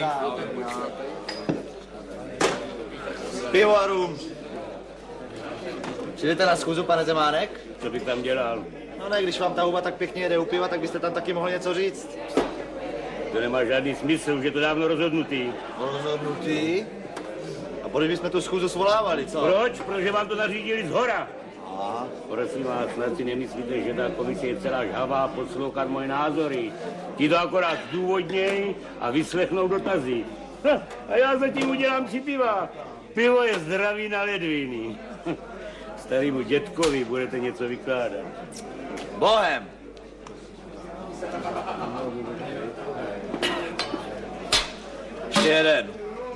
S1: Pivo a rum. Přijdete na schůzu, pane Zemánek?
S3: Co bych tam dělal?
S1: No ne, když vám ta huba tak pěkně jede u piva, tak byste tam taky mohli něco říct.
S3: To nemá žádný smysl, už je to dávno rozhodnutý.
S1: Rozhodnutý? A proč bychom tu schůzu svolávali, co?
S3: Proč? Protože vám to nařídili zhora.
S1: Aha.
S3: Prosím vás, snad si nemyslíte, že ta komise je celá žhavá poslouchat moje názory. Ti to akorát zdůvodněj a vyslechnou dotazy. A já zatím udělám 3 piva. Pivo je zdraví na ledviny. Starýmu dětkovi budete něco vykládat.
S1: Bohem! Ještě jeden.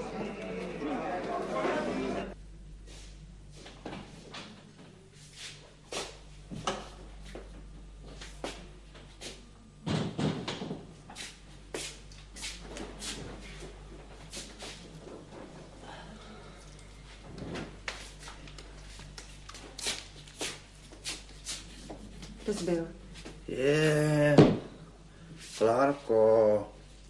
S6: To zbyl.
S1: Klárko.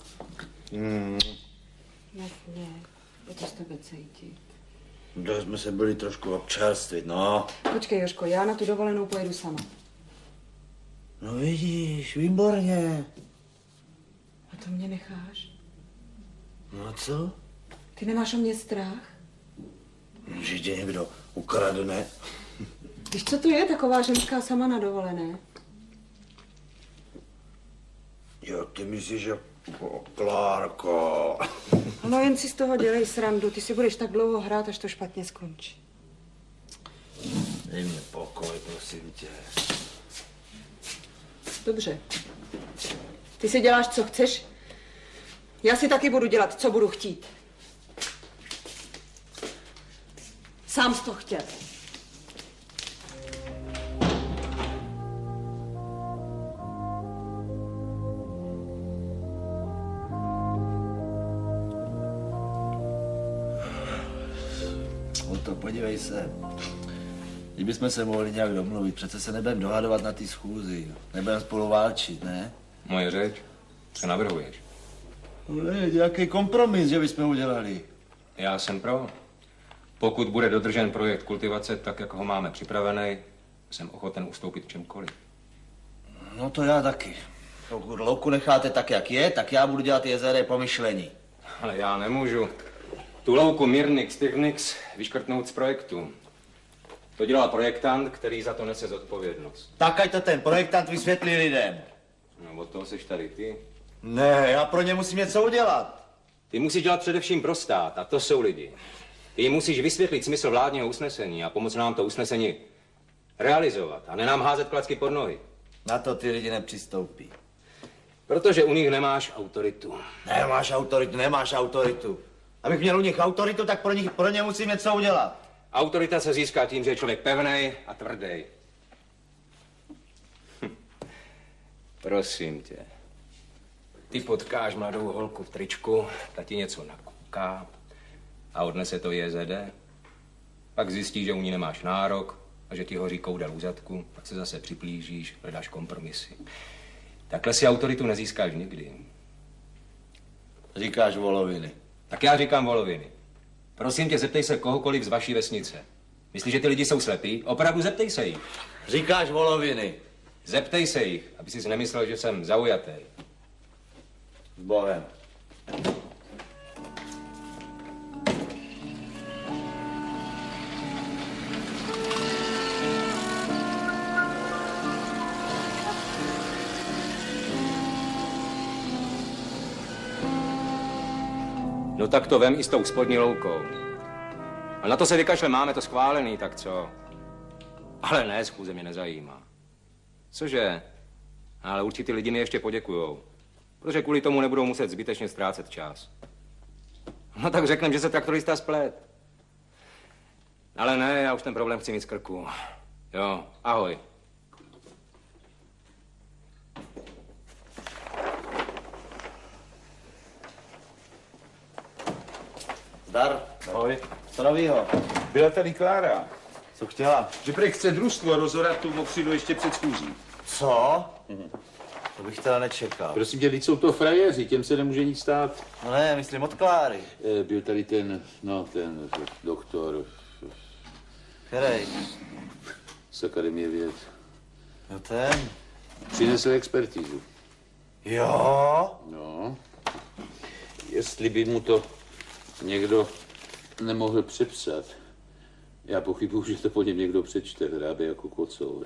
S6: Jasně, je to z tebe cítit.
S1: To jsme se byli trošku občerstvit, no.
S6: Počkej, Jožko, já na tu dovolenou pojedu sama.
S1: No vidíš, výborně.
S6: A to mě necháš?
S1: No a co?
S6: Ty nemáš o mě strach?
S1: Že tě někdo ukradne.
S6: Víš, co to je taková ženská sama na dovolené?
S1: Jo, ty myslíš, že... Klárko.
S6: No jen si z toho dělej srandu, ty si budeš tak dlouho hrát, až to špatně skončí.
S1: Dej mě pokoj, prosím tě.
S6: Dobře. Ty si děláš, co chceš. Já si taky budu dělat, co budu chtít. Sám jsi to chtěl.
S1: To podívej se. Kdybychom se mohli nějak domluvit, přece se nebudeme dohadovat na té schůzi. Nebudeme spolu válčit, ne?
S10: Moje řeč? Co navrhuješ?
S1: Ne, nějaký kompromis, že bychom udělali.
S10: Já jsem pro. Pokud bude dodržen projekt kultivace tak, jak ho máme připravený, jsem ochoten ustoupit čemkoliv.
S1: No to já taky. Pokud louku necháte tak, jak je, tak já budu dělat jezere po myšlení.
S10: Ale já nemůžu tu louku Mirnix Tivnix vyškrtnout z projektu. To dělal projektant, který za to nese zodpovědnost.
S1: Tak ať to ten projektant vysvětlí lidem.
S10: No, od toho seš tady ty.
S1: Ne, já pro ně musím něco udělat.
S10: Ty musíš dělat především pro stát, a to jsou lidi. Ty jim musíš vysvětlit smysl vládního usnesení a pomoct nám to usnesení realizovat a ne nám házet klacky pod nohy.
S1: Na to ty lidi nepřistoupí.
S10: Protože u nich nemáš autoritu.
S1: Nemáš autoritu. Abych měl u nich autoritu, tak pro ně musím něco udělat.
S10: Autorita se získá tím, že je člověk pevnej a tvrdý. Prosím tě. Ty potkáš mladou holku v tričku, ta ti něco nakouká a odnese to JZD. Pak zjistíš, že u ní nemáš nárok a že ti hoří koudel u zadku, pak se zase připlížíš, hledáš kompromisy. Takhle si autoritu nezískáš nikdy.
S1: Říkáš voloviny.
S10: Tak já říkám voloviny. Prosím tě, zeptej se kohokoliv z vaší vesnice. Myslíš, že ty lidi jsou slepí? Opravdu zeptej se jich.
S1: Říkáš voloviny.
S10: Zeptej se jich, aby si nemyslel, že jsem zaujatý.
S1: S Bohem.
S10: No tak to vem i s tou spodní loukou. A na to se vykašle, máme to schválený, tak co? Ale ne, schůze mě nezajímá. Cože? Ale určitě lidi mi ještě poděkujou. Protože kvůli tomu nebudou muset zbytečně ztrácet čas. No tak řeknem, že se traktorista splet. Ale ne, já už ten problém chci mít z krku. Jo, ahoj.
S1: Zdar.
S13: Ahoj.
S1: Co novýho?
S13: Byla tady Klára.
S1: Co chtěla?
S13: Že prý chce družstvo rozhorat tu mokřinu ještě před schůzí.
S1: Co? To bych teda nečekal.
S14: Prosím tě, teď jsou to frajeři, těm se nemůže nic stát.
S1: No ne, myslím od Kláry.
S14: Byl tady ten doktor.
S1: Který?
S14: Z Akademie věd.
S1: No ten?
S14: Přinesl expertizu.
S1: Jo?
S14: No. Jestli by mu to někdo nemohl přepsat, já pochybuju, že to po něm někdo přečte, hrábe jako kocour.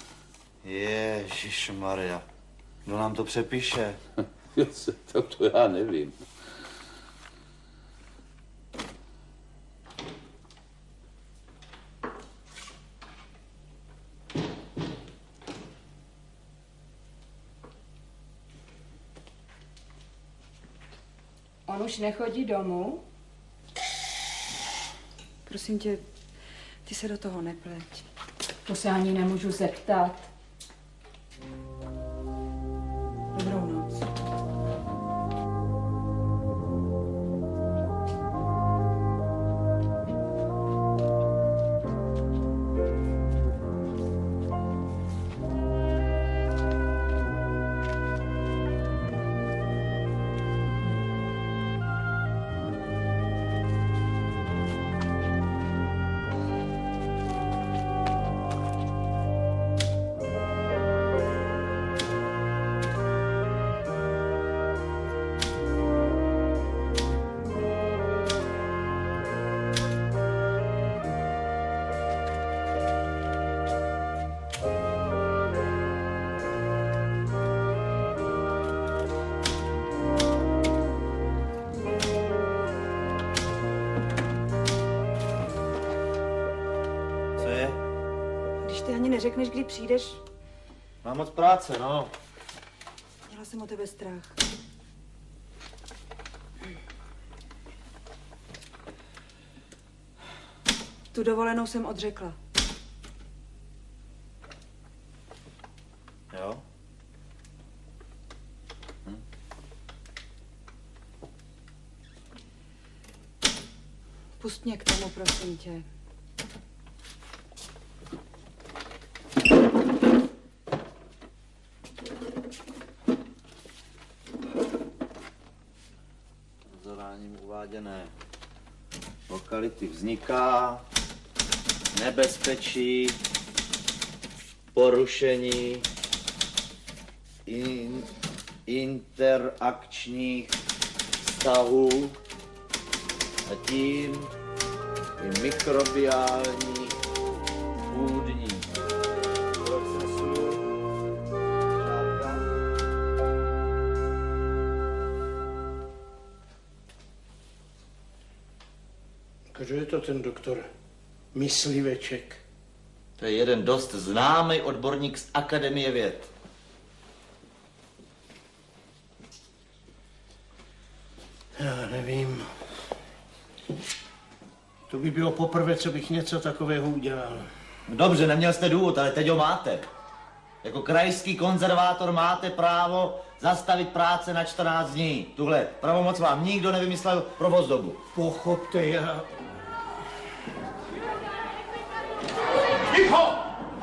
S1: Ježišmarja. Kdo nám to přepíše?
S14: Tak to já nevím.
S6: On už nechodí domů? Prosím tě, ty se do toho nepleť.
S8: To se ani nemůžu zeptat.
S6: Dobrou noc. Když ty ani neřekneš, kdy přijdeš,
S1: Mám moc práce, no.
S6: Měla jsem o tebe strach. Tu dovolenou jsem odřekla.
S1: Jo?
S6: Pust mě k tomu, prosím tě.
S1: Zadáním uváděné lokality vzniká nebezpečí, porušení interakčních vztahů a tím i mikrobiální půdní procesu.
S11: Kdo je to ten doktor Mysliveček?
S1: To je jeden dost známý odborník z Akademie věd.
S11: Já nevím. To by bylo poprvé, co bych něco takového udělal.
S1: Dobře, neměl jste důvod, ale teď ho máte. Jako krajský konzervátor máte právo zastavit práce na 14 dní. Tuhle pravomoc vám nikdo nevymyslel provoz dobu.
S11: Pochopte, já...
S1: Ticho!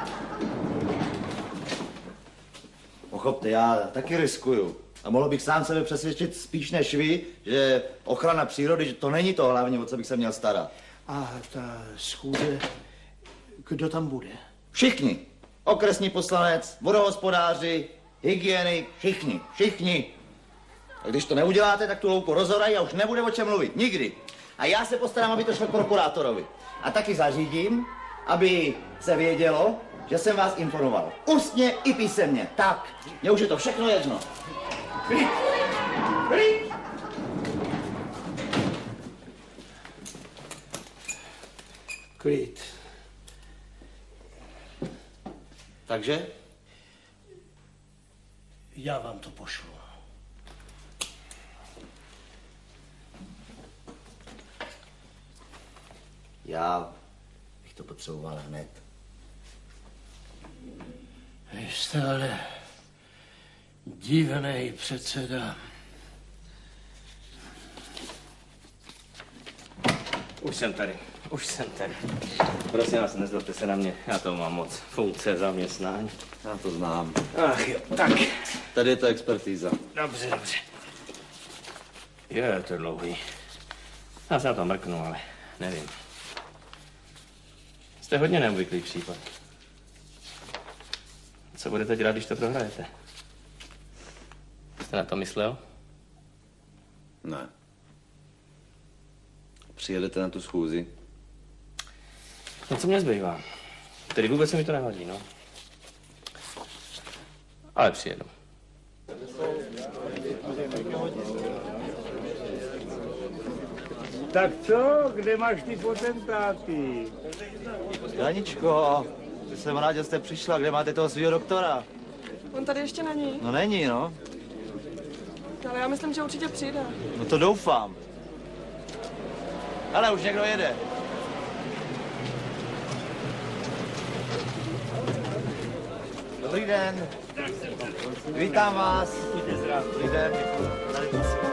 S1: Pochopte, já taky riskuju. A mohl bych sám sebe přesvědčit spíš než vy, že ochrana přírody, že to není to hlavně, o co bych se měl starat.
S11: A ta schůze, kdo tam bude?
S1: Všichni. Okresní poslanec, vodohospodáři, hygienik, všichni. A když to neuděláte, tak tu louku rozorají a už nebude o čem mluvit. Nikdy. A já se postarám, aby to šlo prokurátorovi. A taky zařídím, aby se vědělo, že jsem vás informoval. Ústně i písemně. Tak, mně už je to všechno jedno.
S11: Klid.
S1: Takže?
S11: Já vám to pošlu.
S1: Já bych to potřeboval hned.
S11: Vy jste ale divnej předseda.
S4: Už jsem tady. Prosím vás, nezlobte se na mě, já to mám moc. Funkce, zaměstnání.
S1: Já to znám.
S4: Ach jo, tak.
S1: Tady je to expertíza.
S4: Dobře. Je to dlouhý. Já se na to mrknu, ale nevím. Jste hodně neobvyklý případ. Co budete dělat, když to prohrajete? Jste na to myslel?
S1: Ne. Přijedete na tu schůzi?
S4: No co mě zbývá? Tedy vůbec se mi to nevadí, no. Ale přijedu.
S3: Tak co? Kde máš ty potentáty?
S1: Janičko, jsem rád, že jste přišla. Kde máte toho svého doktora?
S7: On tady ještě není.
S1: No není, no.
S7: Ale já myslím, že určitě přijde.
S1: No to doufám. Ale už někdo jede. Dobrý den. Vítám vás. Dobrý den. Tady prosím.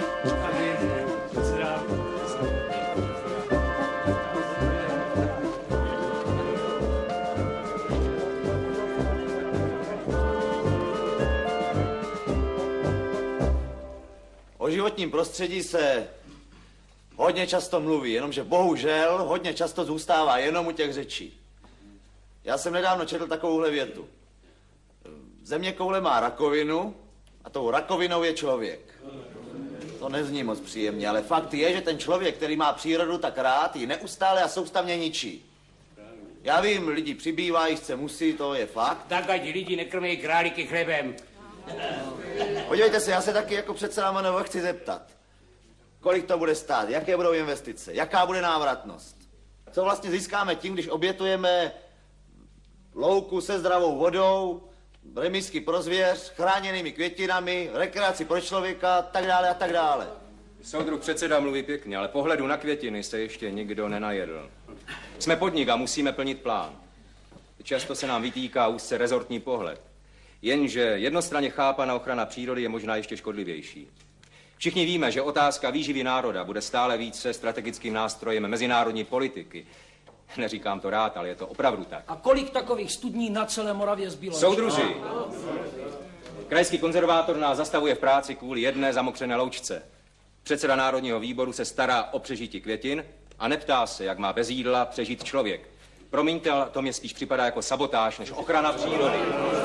S1: O životním prostředí se hodně často mluví, jenomže bohužel hodně často zůstává jenom u těch řečí. Já jsem nedávno četl takovouhle větu. Zeměkoule má rakovinu a tou rakovinou je člověk. To nezní moc příjemně, ale fakt je, že ten člověk, který má přírodu tak rád, ji neustále a soustavně ničí. Já vím, lidi přibývají, chce musí, to je fakt.
S3: Tak ať lidi nekrmějí králíky chlebem.
S1: Podívejte se, já se taky jako předseda MNV chci zeptat. Kolik to bude stát, jaké budou investice, jaká bude návratnost? Co vlastně získáme tím, když obětujeme louku se zdravou vodou remízky pro zvěř, chráněnými květinami, rekreaci pro člověka, tak dále a tak dále.
S10: Soudruh předseda mluví pěkně, ale pohledu na květiny se ještě nikdo nenajedl. Jsme podnik a musíme plnit plán. Často se nám vytýká úzce rezortní pohled. Jenže jednostranně chápaná ochrana přírody je možná ještě škodlivější. Všichni víme, že otázka výživy národa bude stále více strategickým nástrojem mezinárodní politiky. Neříkám to rád, ale je to opravdu tak.
S15: A kolik takových studní na celé Moravě zbylo?
S10: Soudruži, krajský konzervátor nás zastavuje v práci kvůli jedné zamokřené loučce. Předseda Národního výboru se stará o přežití květin a neptá se, jak má bez jídla přežít člověk. Promiňte, ale to mě spíš připadá jako sabotáž než ochrana přírody.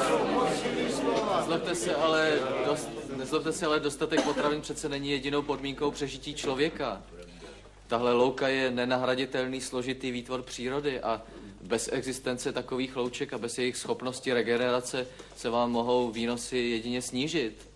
S12: Nezlobte se, ale dostatek potravin přece není jedinou podmínkou přežití člověka. Tahle louka je nenahraditelný složitý výtvor přírody a bez existence takových louček a bez jejich schopnosti regenerace se vám mohou výnosy jedině snížit.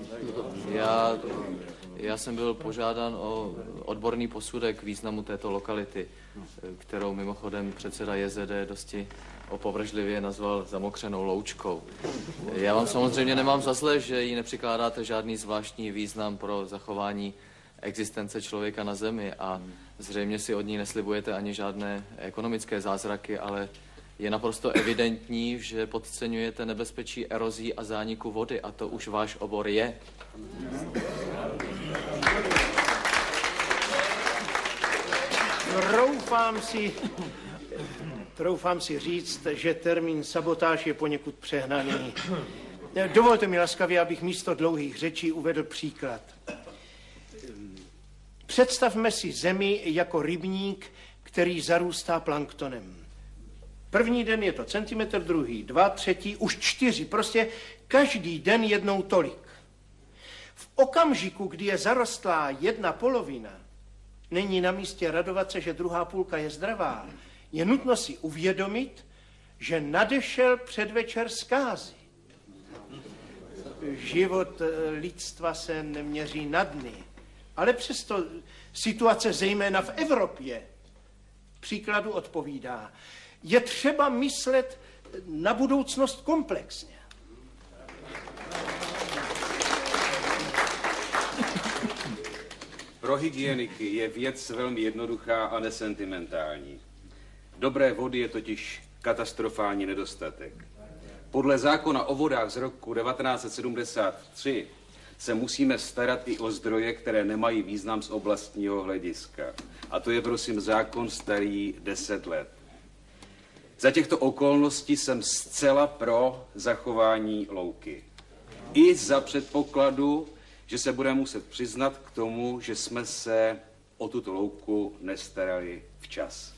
S12: Já jsem byl požádán o odborný posudek významu této lokality, kterou mimochodem předseda JZD dosti opovržlivě nazval zamokřenou loučkou. Já vám samozřejmě nemám za zlé, že jí nepřikládáte žádný zvláštní význam pro zachování existence člověka na zemi a zřejmě si od ní neslibujete ani žádné ekonomické zázraky, ale je naprosto evidentní, že podceňujete nebezpečí erozí a zániku vody a to už váš obor je.
S11: Troufám si říct, že termín sabotáž je poněkud přehnaný. Dovolte mi laskavě, abych místo dlouhých řečí uvedl příklad. Představme si zemi jako rybník, který zarůstá planktonem. První den je to centimetr, druhý 2, třetí už 4. Prostě každý den jednou tolik. V okamžiku, kdy je zarostlá jedna polovina, není na místě radovat se, že druhá půlka je zdravá. Je nutno si uvědomit, že nadešel předvečer zkázy. Život lidstva se neměří na dny, ale přesto situace zejména v Evropě příkladu odpovídá. Je třeba myslet na budoucnost komplexně.
S13: Pro hygieniky je věc velmi jednoduchá a nesentimentální. Dobré vody je totiž katastrofální nedostatek. Podle zákona o vodách z roku 1973 se musíme starat i o zdroje, které nemají význam z oblastního hlediska. A to je prosím zákon starý 10 let. Za těchto okolností jsem zcela pro zachování louky. I za předpokladu, že se budeme muset přiznat k tomu, že jsme se o tuto louku nestarali včas.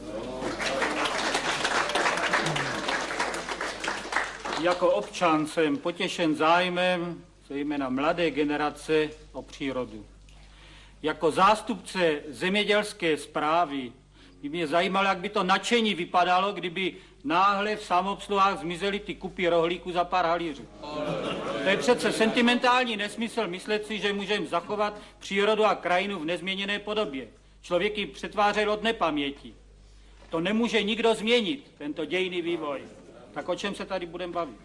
S16: Jako občan jsem potěšen zájmem, zejména mladé generace, o přírodu. Jako zástupce zemědělské správy by mě zajímalo, jak by to nadšení vypadalo, kdyby náhle v samoobsluhách zmizely ty kupy rohlíků za pár halířů. To je přece sentimentální nesmysl myslet si, že můžeme zachovat přírodu a krajinu v nezměněné podobě. Člověk ji přetvářel od nepaměti. To nemůže nikdo změnit, tento dějinný vývoj. Tak o čem se tady budeme bavit?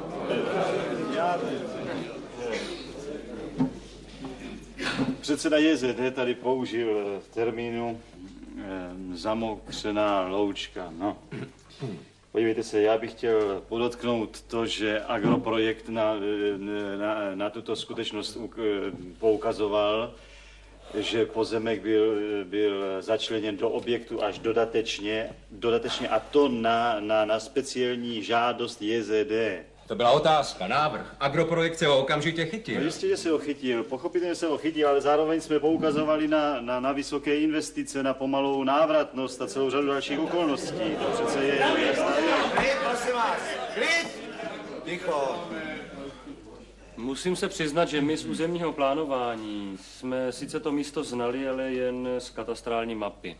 S17: Předseda JZD tady použil termínu zamokřená loučka. No. Podívejte se, já bych chtěl podotknout to, že agroprojekt na tuto skutečnost poukazoval, že pozemek byl začleněn do objektu až dodatečně a to na speciální žádost JZD.
S10: To byla otázka, návrh. Agroprojekt se ho okamžitě chytil.
S17: No jistě, že se ho chytil. Pochopitelně se ho chytil, ale zároveň jsme poukazovali na vysoké investice, na pomalou návratnost a celou řadu dalších okolností. To přece je jasná věc.
S1: Klid, prosím vás, klid! Ticho.
S18: Musím se přiznat, že my z územního plánování jsme sice to místo znali, ale jen z katastrální mapy.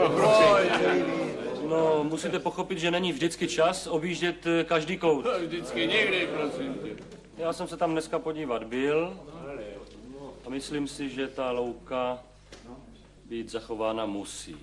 S18: No, musíte pochopit, že není vždycky čas objíždět každý kout.
S5: Vždycky někdy, prosím tě.
S18: Já jsem se tam dneska podívat byl a myslím si, že ta louka být zachována musí.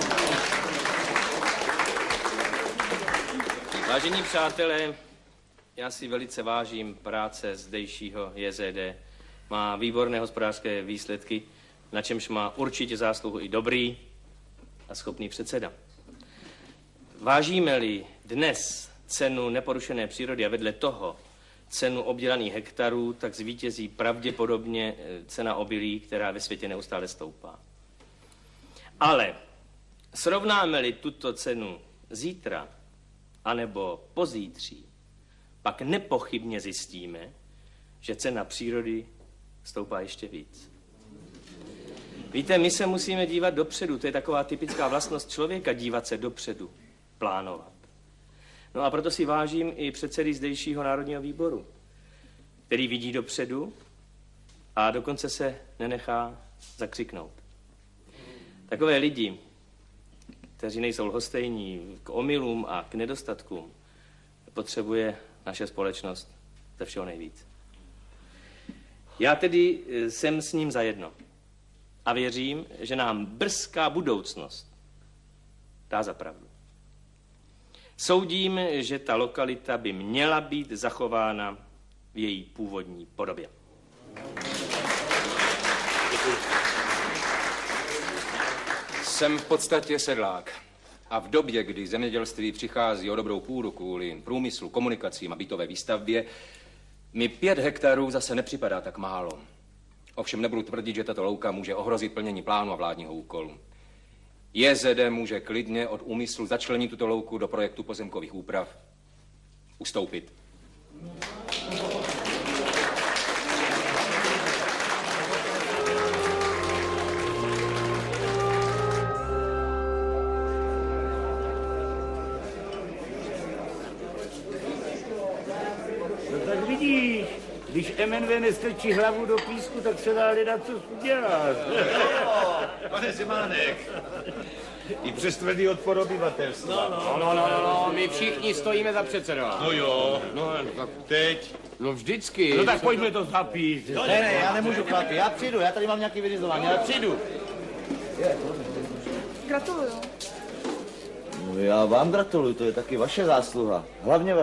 S4: Vážení přátelé, já si velice vážím práce zdejšího JZD. Má výborné hospodářské výsledky, na čemž má určitě zásluhu i dobrý a schopný předseda. Vážíme-li dnes cenu neporušené přírody a vedle toho cenu obdělaných hektarů, tak zvítězí pravděpodobně cena obilí, která ve světě neustále stoupá. Ale srovnáme-li tuto cenu zítra anebo pozítří, pak nepochybně zjistíme, že cena přírody stoupá ještě víc. Víte, my se musíme dívat dopředu, to je taková typická vlastnost člověka, dívat se dopředu, plánovat. No a proto si vážím i předsedy zdejšího Národního výboru, který vidí dopředu a dokonce se nenechá zakřiknout. Takové lidi, kteří nejsou lhostejní k omylům a k nedostatkům, potřebuje naše společnost ze všeho nejvíc. Já tedy jsem s ním zajedno a věřím, že nám brzká budoucnost dá za pravdu. Soudím, že ta lokalita by měla být zachována v její původní podobě.
S10: Jsem v podstatě sedlák. A v době, kdy zemědělství přichází o dobrou půdu kvůli průmyslu, komunikacím a bytové výstavbě, mi 5 hektarů zase nepřipadá tak málo. Ovšem nebudu tvrdit, že tato louka může ohrozit plnění plánu a vládního úkolu. JZD může klidně od úmyslu začlenit tuto louku do projektu pozemkových úprav ustoupit.
S3: No tak vidíš, když MNV nestrčí hlavu do písku, tak se dá hledat, co udělat.
S1: Pane Zemánek, i přes tvrdý odpor obyvatelstva.
S5: No, my všichni stojíme za předsedou.
S1: No jo.
S5: No, tak teď. No vždycky.
S3: No tak pojďme to zapít.
S1: Ne, já nemůžu, chlapi, já přijdu, já tady mám nějaký vyřizování, já přijdu.
S7: Gratuluju.
S1: No já vám gratuluju, to je taky vaše zásluha. Hlavně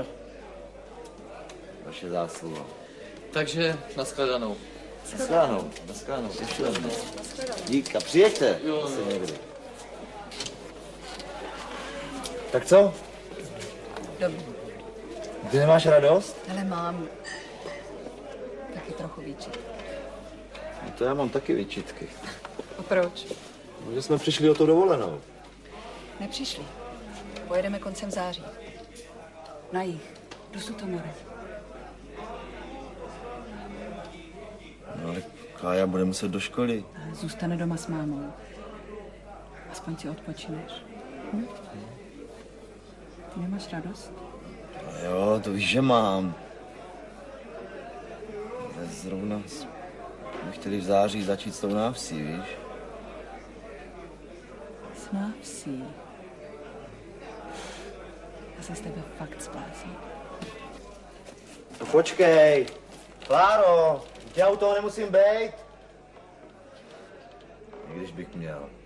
S1: vaše zásluha.
S12: Takže nashledanou.
S1: Nashledanou, ještě jednou. Dík, a přijeďte. Asi někdy. Tak co?
S6: Dobrý.
S1: Ty nemáš radost?
S6: Ale mám taky trochu výčitky.
S1: No to já mám taky výčitky.
S6: A proč?
S1: No, že jsme přišli o to dovolenou.
S6: Nepřišli. Pojedeme koncem září. Na jih, do Sutomora.
S1: No ale Kája bude muset do školy.
S6: Zůstane doma s mámou. Aspoň si odpočineš. Hm? Ty nemáš radost?
S1: No jo, to víš, že mám. Ale zrovna jsme chtěli v září začít s tou návsí, víš?
S6: S návsí. Já se z tebe fakt zblázním.
S1: No počkej. Kláro, já u toho nemusím bejt. I když bych měl.